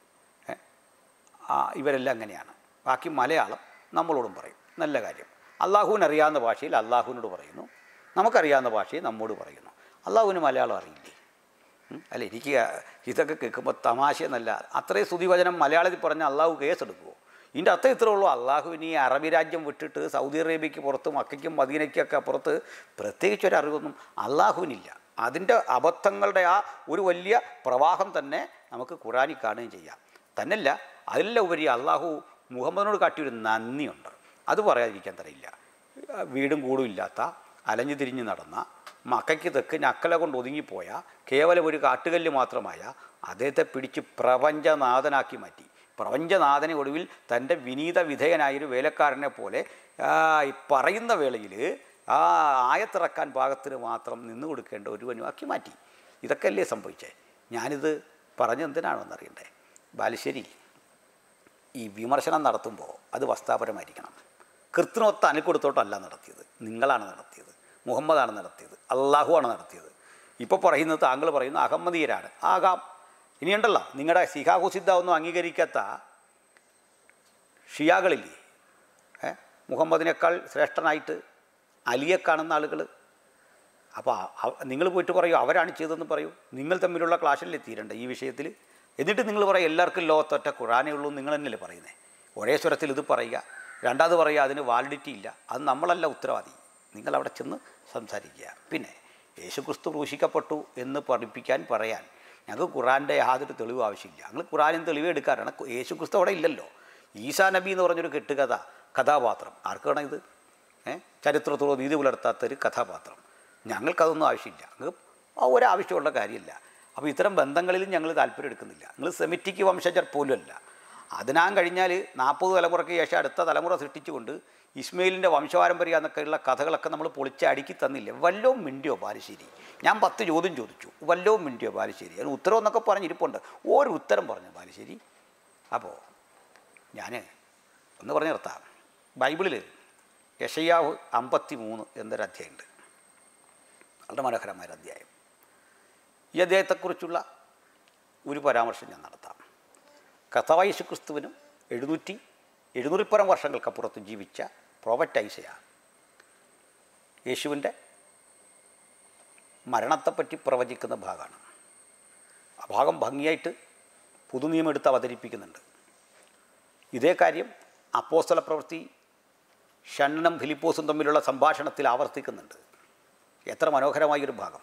ഇവരെല്ലാം അങ്ങനെയാണ്. ബാക്കി മലയാളം നമ്മളോടും പറയും. നല്ല കാര്യം. അള്ളാഹുവിന് അറിയാവുന്ന ഭാഷയിൽ അള്ളാഹുവിനോട് പറയുന്നു, നമുക്കറിയാവുന്ന ഭാഷയിൽ നമ്മോട് പറയുന്നു. അള്ളാഹുവിന് മലയാളം അറിയില്ലേ? അല്ല, എനിക്ക് ഇതൊക്കെ കേൾക്കുമ്പോൾ തമാശ എന്നല്ല, അത്രയും സ്തുതിവചനം മലയാളത്തിൽ പറഞ്ഞാൽ അള്ളാഹു കേസെടുക്കുമോ? ഇതിൻ്റെ അർത്ഥം ഇത്രേ ഉള്ളൂ. അള്ളാഹുവിന് ഈ അറബി രാജ്യം വിട്ടിട്ട് സൗദി അറേബ്യയ്ക്ക് പുറത്ത്, മക്കയ്ക്കും മദീനയ്ക്കൊക്കെ അപ്പുറത്ത് പ്രത്യേകിച്ചൊരറിവൊന്നും അള്ളാഹുവിനില്ല. അതിൻ്റെ അബദ്ധങ്ങളുടെ ആ ഒരു വലിയ പ്രവാഹം തന്നെ നമുക്ക് ഖുറാനിൽ കാണുകയും ചെയ്യാം. തന്നെയല്ല, അതിലെല്ലാം ഉപരി അള്ളാഹു മുഹമ്മദിനോട് കാട്ടിയൊരു നന്ദിയുണ്ട്. അത് പറയാതിരിക്കാൻ തരയില്ല. വീടും കൂടും ഇല്ലാത്ത, അലഞ്ഞു തിരിഞ്ഞ് നടന്ന, മക്കയ്ക്ക് തെക്ക് നക്കല കൊണ്ട് ഒതുങ്ങിപ്പോയ, കേവലം ഒരു കാട്ടുകല്ല് മാത്രമായ അദ്ദേഹത്തെ പിടിച്ച് പ്രപഞ്ചനാഥനാക്കി മാറ്റി. പ്രപഞ്ചനാഥനെ ഒടുവിൽ തൻ്റെ വിനീത വിധേയനായൊരു വേലക്കാരനെ പോലെ പറയുന്ന വേളയിൽ ആയത്തിറക്കാൻ പാകത്തിന് മാത്രം നിന്നു കൊടുക്കേണ്ട ഒരുവനുമാക്കി മാറ്റി. ഇതൊക്കെ അല്ലേ സംഭവിച്ചേ? ഞാനിത് പറഞ്ഞെന്തിനാണെന്നറിയണ്ടേ? ബാലുശ്ശേരി, ഈ വിമർശനം നടത്തുമ്പോൾ അത് വസ്തുതാപരമായിരിക്കണം. കൃത്രിമത്വം അനുകൊടുത്തോട്ടല്ല നടത്തിയത്, നിങ്ങളാണ് നടത്തിയത്, മുഹമ്മദാണ് നടത്തിയത്, അള്ളാഹു ആണ് നടത്തിയത്. ഇപ്പോൾ പറയുന്നത്, താങ്കൾ പറയുന്നത് അഹമ്മദീയരാണ്. ആകാം, ഇനിയുണ്ടല്ലോ നിങ്ങളുടെ സിഹാഹുസിദ്ധ ഒന്നും അംഗീകരിക്കാത്ത ഷിയാകളില്ലേ, മുഹമ്മദിനേക്കാൾ ശ്രേഷ്ഠനായിട്ട് അലിയെ കാണുന്ന ആളുകൾ. അപ്പോൾ നിങ്ങൾ പോയിട്ട് പറയൂ അവരാണ് ചെയ്തതെന്ന് പറയൂ. നിങ്ങൾ തമ്മിലുള്ള ക്ലാഷിലല്ലേ തീരണ്ട ഈ വിഷയത്തിൽ. എന്നിട്ട് നിങ്ങൾ പറയും എല്ലാവർക്കും ലോകത്തൊറ്റ ഖുറാനേ ഉള്ളൂ, നിങ്ങൾ തന്നെയല്ലേ പറയുന്നത്. ഒരേ സ്വരത്തിൽ ഇത് പറയുക, രണ്ടാമത് പറയുക അതിന് വാലിഡിറ്റി ഇല്ല. അത് നമ്മളല്ല ഉത്തരവാദി. നിങ്ങളവിടെ ചെന്ന് സംസാരിക്കുക. പിന്നെ യേശുക്രിസ്തു ക്രൂശിക്കപ്പെട്ടു എന്ന് പറയാൻ ഞങ്ങൾക്ക് ഖുറാൻ്റെ യാതൊരു തെളിവ് ആവശ്യമില്ല. ഞങ്ങൾ ഖുറാനും തെളിവ് എടുക്കാറാണ്. യേശുക്രിസ്തു അവിടെ ഇല്ലല്ലോ. ഈസാ നബി എന്ന് പറഞ്ഞൊരു കഥാപാത്രം ആർക്കാണ് ഇത്? ചരിത്രത്തോട് നീതി പുലർത്താത്തൊരു കഥാപാത്രം. ഞങ്ങൾക്കതൊന്നും ആവശ്യമില്ല. ഞങ്ങൾക്ക് ഒരാവശ്യമുള്ള കാര്യമില്ല. അപ്പോൾ ഇത്തരം ബന്ധങ്ങളിലും ഞങ്ങൾ താല്പര്യം എടുക്കുന്നില്ല. നിങ്ങൾ സെമിറ്റിക് വംശജർ പോലുമല്ല. അതിനാൻ കഴിഞ്ഞാൽ 40 തലമുറയ്ക്ക് ശേഷം അടുത്ത തലമുറ സൃഷ്ടിച്ചുകൊണ്ട് ഇസ്മയിലിൻ്റെ വംശപാരമ്പര്യ എന്നൊക്കെയുള്ള കഥകളൊക്കെ നമ്മൾ പൊളിച്ച് അടുക്കി തന്നില്ല. വല്ലോ മിണ്ടിയോ ബാലുശ്ശേരി? ഞാൻ 10 ചോദ്യം ചോദിച്ചു, വല്ലോ മിണ്ടിയോ ബാലുശ്ശേരി? അതിന് ഉത്തരം എന്നൊക്കെ പറഞ്ഞിരിപ്പുണ്ട്. ഒരു ഉത്തരം പറഞ്ഞു ബാലുശ്ശേരി. അപ്പോൾ ഞാൻ ഒന്ന് പറഞ്ഞു നിർത്താം. ബൈബിളിൽ യെശയ്യാവ് 53 എന്നൊരു അധ്യായമുണ്ട്. വളരെ മനോഹരമായൊരു അധ്യായം. ഈ അദ്ദേഹത്തെക്കുറിച്ചുള്ള ഒരു പരാമർശം ഞാൻ നടത്താം. കർത്താവായ യേശുക്രിസ്തുവിനും 700 പരം വർഷങ്ങൾക്കപ്പുറത്ത് ജീവിച്ച പ്രോഫറ്റ് ഐസയ യേശുവിൻ്റെ മരണത്തെപ്പറ്റി പ്രവചിക്കുന്ന ഭാഗമാണ്. ആ ഭാഗം ഭംഗിയായിട്ട് പുതുനിയമം എടുത്ത് അവതരിപ്പിക്കുന്നുണ്ട്. ഇതേ കാര്യം അപ്പോസ്തല പ്രവൃത്തി ഷണ്ണനും ഫിലിപ്പോസും തമ്മിലുള്ള സംഭാഷണത്തിൽ ആവർത്തിക്കുന്നുണ്ട്. എത്ര മനോഹരമായൊരു ഭാഗം.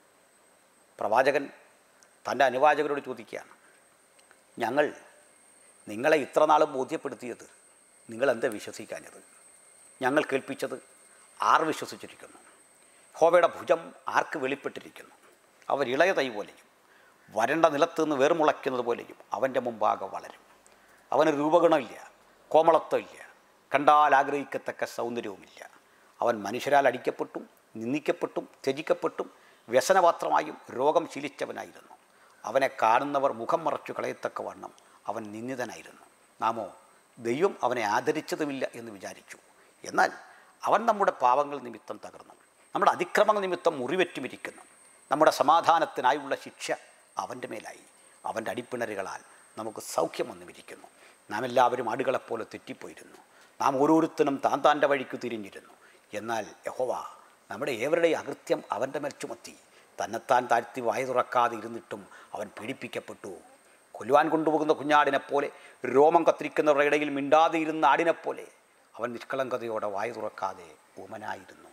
പ്രവാചകൻ തൻ്റെ അനുവാചകരോട് ചോദിക്കുകയാണ്, ഞങ്ങൾ നിങ്ങളെ ഇത്ര നാളും ബോധ്യപ്പെടുത്തിയത് നിങ്ങളെന്താ വിശ്വസിക്കാഞ്ഞത്? ഞങ്ങൾ കേൾപ്പിച്ചത് ആർ വിശ്വസിച്ചിരിക്കുന്നു? യഹോവയുടെ ഭുജം ആർക്ക് വെളിപ്പെട്ടിരിക്കുന്നു? അവർ ഇളയ തൈ പോലെയും വരണ്ട നിലത്ത് നിന്ന് വേർമുളയ്ക്കുന്നത് പോലെയും അവൻ്റെ മുമ്പാകെ വളരും. അവന് രൂപഗുണമില്ല, കോമളത്വമില്ല, കണ്ടാൽ ആഗ്രഹിക്കത്തക്ക സൗന്ദര്യവുമില്ല. അവൻ മനുഷ്യരാൽ അടിക്കപ്പെട്ടും നിന്ദിക്കപ്പെട്ടും ത്യജിക്കപ്പെട്ടും വ്യസനപാത്രമായും രോഗം ശീലിച്ചവനായിരുന്നു. അവനെ കാണുന്നവർ മുഖം മറച്ചു കളയത്തക്ക വണ്ണം അവൻ നിന്ദിതനായിരുന്നു. നാമോ ദൈവം അവനെ ആദരിച്ചതുമില്ല എന്ന് വിചാരിച്ചു. എന്നാൽ അവൻ നമ്മുടെ പാവങ്ങൾ നിമിത്തം തകർന്നു, നമ്മുടെ അതിക്രമങ്ങൾ നിമിത്തം മുറിവെറ്റുമിരിക്കുന്നു. നമ്മുടെ സമാധാനത്തിനായുള്ള ശിക്ഷ അവൻ്റെ മേലായി. അവൻ്റെ അടിപ്പിണരുകളാൽ നമുക്ക് സൗഖ്യം വന്നുമിരിക്കുന്നു. നാം എല്ലാവരും ആടുകളെപ്പോലെ തെറ്റിപ്പോയിരുന്നു. നാം ഓരോരുത്തരും താൻ്റെ വഴിക്ക് തിരിഞ്ഞിരുന്നു. എന്നാൽ യഹോവ നമ്മുടെ ഏവരുടെയും അകൃത്യം അവൻ്റെ മേൽ ചുമത്തി. തന്നെത്താൻ താഴ്ത്തി വായ തുറക്കാതെ ഇരുന്നിട്ടും അവൻ പീഡിപ്പിക്കപ്പെട്ടു. കൊല്ലുവാൻ കൊണ്ടുപോകുന്ന കുഞ്ഞാടിനെപ്പോലെ, രോമം കത്തിരിക്കുന്നവരുടെ ഇടയിൽ മിണ്ടാതെ ഇരുന്ന ആടിനെപ്പോലെ അവൻ നിഷ്കളങ്കതയോടെ വായ തുറക്കാതെ ഊമനായിരുന്നു.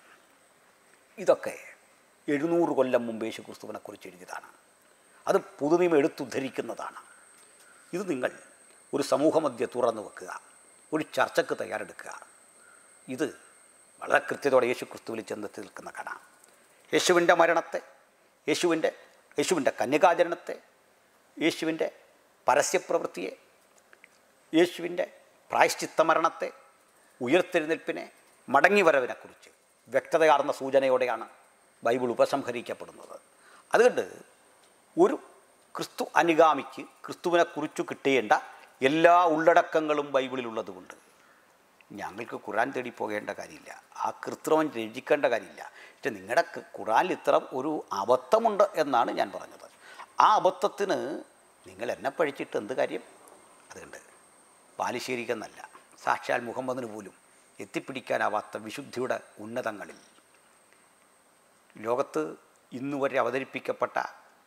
ഇതൊക്കെ 700 കൊല്ലം മുമ്പ് യേശുക്രിസ്തുവിനെക്കുറിച്ച് എഴുതിയതാണ്. അത് പുതുനിയമം എടുത്തുദ്ധരിക്കുന്നതാണ്. ഇത് നിങ്ങൾ ഒരു സമൂഹമധ്യ തുറന്നു വെക്കുക, ഒരു ചർച്ചയ്ക്ക് തയ്യാറെടുക്കുക. ഇത് വളരെ കൃത്യതയോടെ യേശുക്രിസ്തുവിൽ ചെന്നെത്തി നിൽക്കുന്ന കാണാം. യേശുവിൻ്റെ മരണത്തെ, യേശുവിൻ്റെ കന്യകാചരണത്തെ, യേശുവിൻ്റെ പരസ്യപ്രവൃത്തിയെ, യേശുവിൻ്റെ പ്രായശ്ചിത്ത മരണത്തെ, ഉയർത്തെഴുന്നേൽപ്പിനെ, മടങ്ങിവരവിനെക്കുറിച്ച് വ്യക്തതയാർന്ന സൂചനയോടെയാണ് ബൈബിൾ ഉപസംഹരിക്കപ്പെടുന്നത്. അതുകൊണ്ട് ഒരു ക്രിസ്തു അനുഗാമിക്ക് ക്രിസ്തുവിനെക്കുറിച്ച് കിട്ടേണ്ട എല്ലാ ഉള്ളടക്കങ്ങളും ബൈബിളിലുള്ളതുകൊണ്ട് ഞങ്ങൾക്ക് ഖുറാൻ തേടി പോകേണ്ട കാര്യമില്ല, ആ കൃത്രിമം രചിക്കേണ്ട കാര്യമില്ല. പക്ഷേ നിങ്ങളുടെ ഖുറാനിൽ ഇത്ര ഒരു അബദ്ധമുണ്ട് എന്നാണ് ഞാൻ പറഞ്ഞത്. ആ അബദ്ധത്തിന് നിങ്ങൾ എന്നെ പഴിച്ചിട്ട് എന്ത് കാര്യം? അതുകൊണ്ട് ബാലുശ്ശേരിക്കെന്നല്ല, സാക്ഷാൽ മുഹമ്മദിന് പോലും എത്തിപ്പിടിക്കാനാവാത്ത വിശുദ്ധിയുടെ ഉന്നതങ്ങളിൽ ലോകത്ത് ഇന്നുവരെ അവതരിപ്പിക്കപ്പെട്ട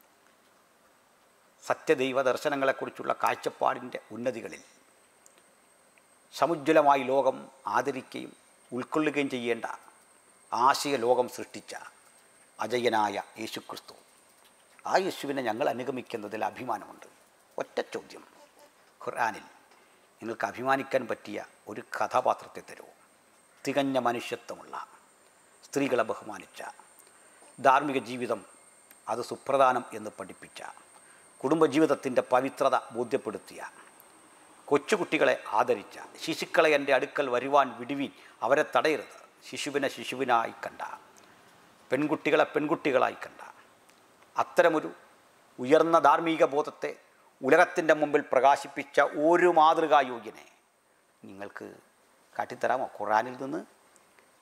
സത്യദൈവ ദർശനങ്ങളെക്കുറിച്ചുള്ള കാഴ്ചപ്പാടിൻ്റെ ഉന്നതികളിൽ സമുജ്വലമായി ലോകം ആദരിക്കുകയും ഉൾക്കൊള്ളുകയും ചെയ്യേണ്ട ആശയ ലോകം സൃഷ്ടിച്ച അജയ്യനായ യേശുക്രിസ്തു, ആ യേശുവിനെ ഞങ്ങൾ അനുഗമിക്കുന്നതിൽ അഭിമാനമുണ്ട്. ഒറ്റ ചോദ്യം, ഖുർആനിൽ നിങ്ങൾക്ക് അഭിമാനിക്കാൻ പറ്റിയ ഒരു കഥാപാത്രത്തെ തരുമോ? തികഞ്ഞ മനുഷ്യത്വമുള്ള, സ്ത്രീകളെ ബഹുമാനിച്ച, ധാർമ്മിക ജീവിതം അത് സുപ്രധാനം എന്ന് പഠിപ്പിച്ച, കുടുംബജീവിതത്തിൻ്റെ പവിത്രത ബോധ്യപ്പെടുത്തിയ, കൊച്ചുകുട്ടികളെ ആദരിച്ച, ശിശുക്കളെ എൻ്റെ അടുക്കൽ വരുവാൻ വിടുവീൻ, അവരെ തടയരുത്, ശിശുവിനെ ശിശുവിനായി കണ്ട, പെൺകുട്ടികളെ പെൺകുട്ടികളായി കണ്ട അത്തരമൊരു ഉയർന്ന ധാർമ്മിക ബോധത്തെ ഉലകത്തിൻ്റെ മുമ്പിൽ പ്രകാശിപ്പിച്ച ഒരു മാതൃകായോഗ്യനെ നിങ്ങൾക്ക് കാട്ടിത്തരാമോ? ഖുറാനിൽ നിന്ന്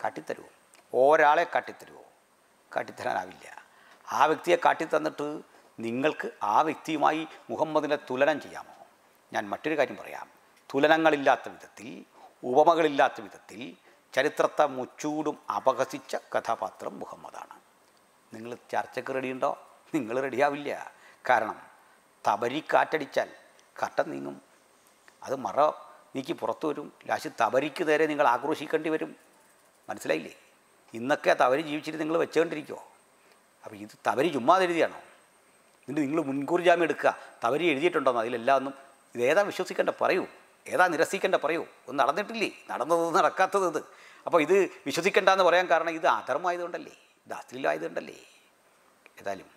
കാട്ടിത്തരുമോ? ഒരാളെ കാട്ടിത്തരുമോ? കാട്ടിത്തരാനാവില്ല. ആ വ്യക്തിയെ കാട്ടിത്തന്നിട്ട് നിങ്ങൾക്ക് ആ വ്യക്തിയുമായി മുഹമ്മദിനെ തുലനം ചെയ്യാമോ? ഞാൻ മറ്റൊരു കാര്യം പറയാം. തുലനങ്ങളില്ലാത്ത വിധത്തിൽ, ഉപമകളില്ലാത്ത വിധത്തിൽ ചരിത്രത്തെ മുച്ചൂടും അപഹസിച്ച കഥാപാത്രം മുഹമ്മദാണ്. നിങ്ങൾ ചർച്ചയ്ക്ക് റെഡിയുണ്ടോ? നിങ്ങൾ റെഡിയാവില്ല. കാരണം തബരി കാറ്റടിച്ചാൽ കട്ടൻ നീങ്ങും, അത് മറ നീക്കി പുറത്തു വരും. ലാസ്റ്റ് തബരിക്ക് നേരെ നിങ്ങൾ ആക്രോശിക്കേണ്ടി വരും. മനസ്സിലായില്ലേ? ഇന്നൊക്കെ തബരി ജീവിച്ചിട്ട് നിങ്ങൾ വെച്ചുകൊണ്ടിരിക്കുമോ? അപ്പോൾ ഇത് തബരി ചുമ്മാതെ എഴുതിയാണോ? എന്നിട്ട് നിങ്ങൾ മുൻകൂർ ജാമ്യം എടുക്കുക. തബരി എഴുതിയിട്ടുണ്ടോന്ന് അതിലെല്ലാം ഒന്നും ഇതേതാ വിശ്വസിക്കേണ്ട പറയൂ, ഏതാ നിരസിക്കേണ്ട പറയൂ. ഒന്നും നടന്നിട്ടില്ലേ? നടന്നത് നടക്കാത്തത് ഇത്. അപ്പോൾ ഇത് വിശ്വസിക്കേണ്ട എന്ന് പറയാൻ കാരണം ഇത് അധർമ്മമായതുകൊണ്ടല്ലേ, ഇത് അശ്ലീലമായതുകൊണ്ടല്ലേ. ഏതായാലും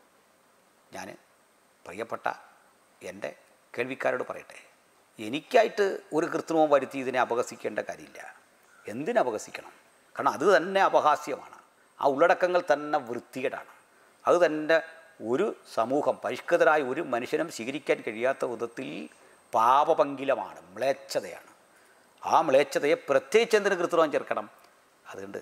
ഞാൻ പ്രിയപ്പെട്ട എൻ്റെ കേൾവിക്കാരോട് പറയട്ടെ, എനിക്കായിട്ട് ഒരു കൃത്രിമം വരുത്തി ഇതിനെ അപഹസിക്കേണ്ട കാര്യമില്ല. എന്തിനപഹസിക്കണം? കാരണം അത് തന്നെ അപഹാസ്യമാണ്. ആ ഉള്ളടക്കങ്ങൾ തന്നെ വൃത്തികേടാണ്. അത് തന്നെ ഒരു സമൂഹം, പരിഷ്കൃതരായ ഒരു മനുഷ്യനും സ്വീകരിക്കാൻ കഴിയാത്ത വിധത്തിൽ പാപപങ്കിലമാണ്, മ്ലേച്ഛതയാണ്. ആ മ്ലേച്ഛതയെ പ്രത്യേകിച്ച് എന്തിന് കൃത്രിമം ചേർക്കണം? അതുകൊണ്ട്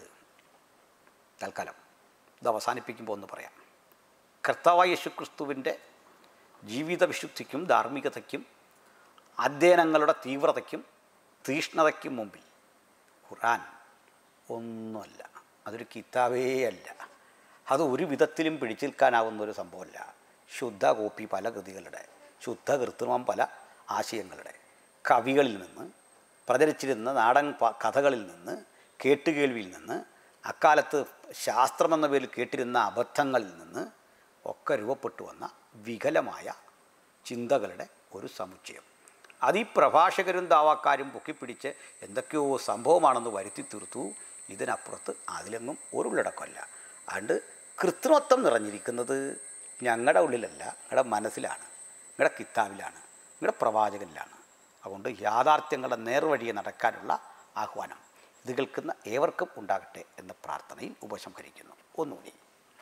തൽക്കാലം ഇത് അവസാനിപ്പിക്കുമ്പോൾ ഒന്ന് പറയാം. കർത്താവായ യേശുക്രിസ്തുവിൻ്റെ ജീവിത വിശുദ്ധിക്കും ധാർമ്മികതയ്ക്കും അധ്യയനങ്ങളുടെ തീവ്രതയ്ക്കും തീഷ്ണതയ്ക്കും മുമ്പിൽ ഖുർആൻ ഒന്നുമല്ല. അതൊരു കിതാബേ അല്ല. അത് ഒരു വിധത്തിലും പിടിച്ചു നിൽക്കാനാവുന്നൊരു സംഭവമല്ല. ശുദ്ധ കോപ്പി പല കൃതികളുടെ, ശുദ്ധ കൃത്രിമം പല ആശയങ്ങളുടെ, കവികളിൽ നിന്ന്, പ്രചരിച്ചിരുന്ന നാടൻ കഥകളിൽ നിന്ന്, കേട്ടുകേൾവിയിൽ നിന്ന്, അക്കാലത്ത് ശാസ്ത്രമെന്ന പേരിൽ കേട്ടിരുന്ന അബദ്ധങ്ങളിൽ നിന്ന് ഒക്കെ രൂപപ്പെട്ടു വന്ന വികലമായ ചിന്തകളുടെ ഒരു സമുച്ചയം. അത് ഈ പ്രഭാഷകരും ദാവാക്കാരും പൊക്കിപ്പിടിച്ച് എന്തൊക്കെയോ സംഭവമാണെന്ന് വരുത്തി തീർത്തു. ഇതിനപ്പുറത്ത് അതിലെങ്ങും ഒരു ഉള്ളടക്കമല്ല. അതുകൊണ്ട് കൃത്രിമത്വം നിറഞ്ഞിരിക്കുന്നത് ഞങ്ങളുടെ ഉള്ളിലല്ല, നിങ്ങളുടെ മനസ്സിലാണ്, നിങ്ങളുടെ കിതാബിലാണ്, നിങ്ങളുടെ പ്രവാചകനിലാണ്. അതുകൊണ്ട് യാഥാർത്ഥ്യങ്ങളുടെ നേർവഴിയെ നടക്കാനുള്ള ആഹ്വാനം ഇത് കേൾക്കുന്ന ഏവർക്കും ഉണ്ടാകട്ടെ എന്ന പ്രാർത്ഥനയിൽ ഉപസംഹരിക്കുന്നു. ഒന്നുകൂടി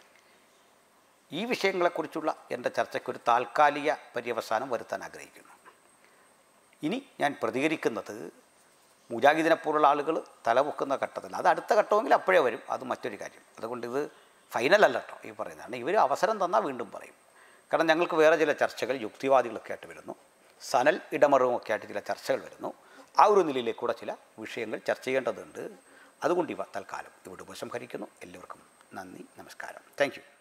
ഈ വിഷയങ്ങളെക്കുറിച്ചുള്ള എൻ്റെ ചർച്ചയ്ക്കൊരു താൽക്കാലിക പര്യവസാനം വരുത്താൻ ആഗ്രഹിക്കുന്നു. ഇനി ഞാൻ പ്രതികരിക്കുന്നത് മുജാഹിദിനെപ്പോലുള്ള ആളുകൾ തലപൊക്കുന്ന ഘട്ടത്തിൽ, അത് അടുത്ത ഘട്ടമെങ്കിൽ അപ്പോഴേ വരും, അത് മറ്റൊരു കാര്യം. അതുകൊണ്ട് ഇത് ഫൈനലല്ല കേട്ടോ ഈ പറയുന്നതാണ്. ഇവർ അവസരം തന്നാൽ വീണ്ടും പറയും. കാരണം ഞങ്ങൾക്ക് വേറെ ചില ചർച്ചകൾ യുക്തിവാദികളൊക്കെ ആയിട്ട് വരുന്നു, സനൽ ഇടമറുമൊക്കെ ആയിട്ട് ചില ചർച്ചകൾ വരുന്നു. ആ ഒരു നിലയിലേക്കൂടെ ചില വിഷയങ്ങൾ ചർച്ച ചെയ്യേണ്ടതുണ്ട്. അതുകൊണ്ട് ഇവ തൽക്കാലം ഇവിടെ ഉപസംഹരിക്കുന്നു. എല്ലാവർക്കും നന്ദി, നമസ്കാരം. Thank U.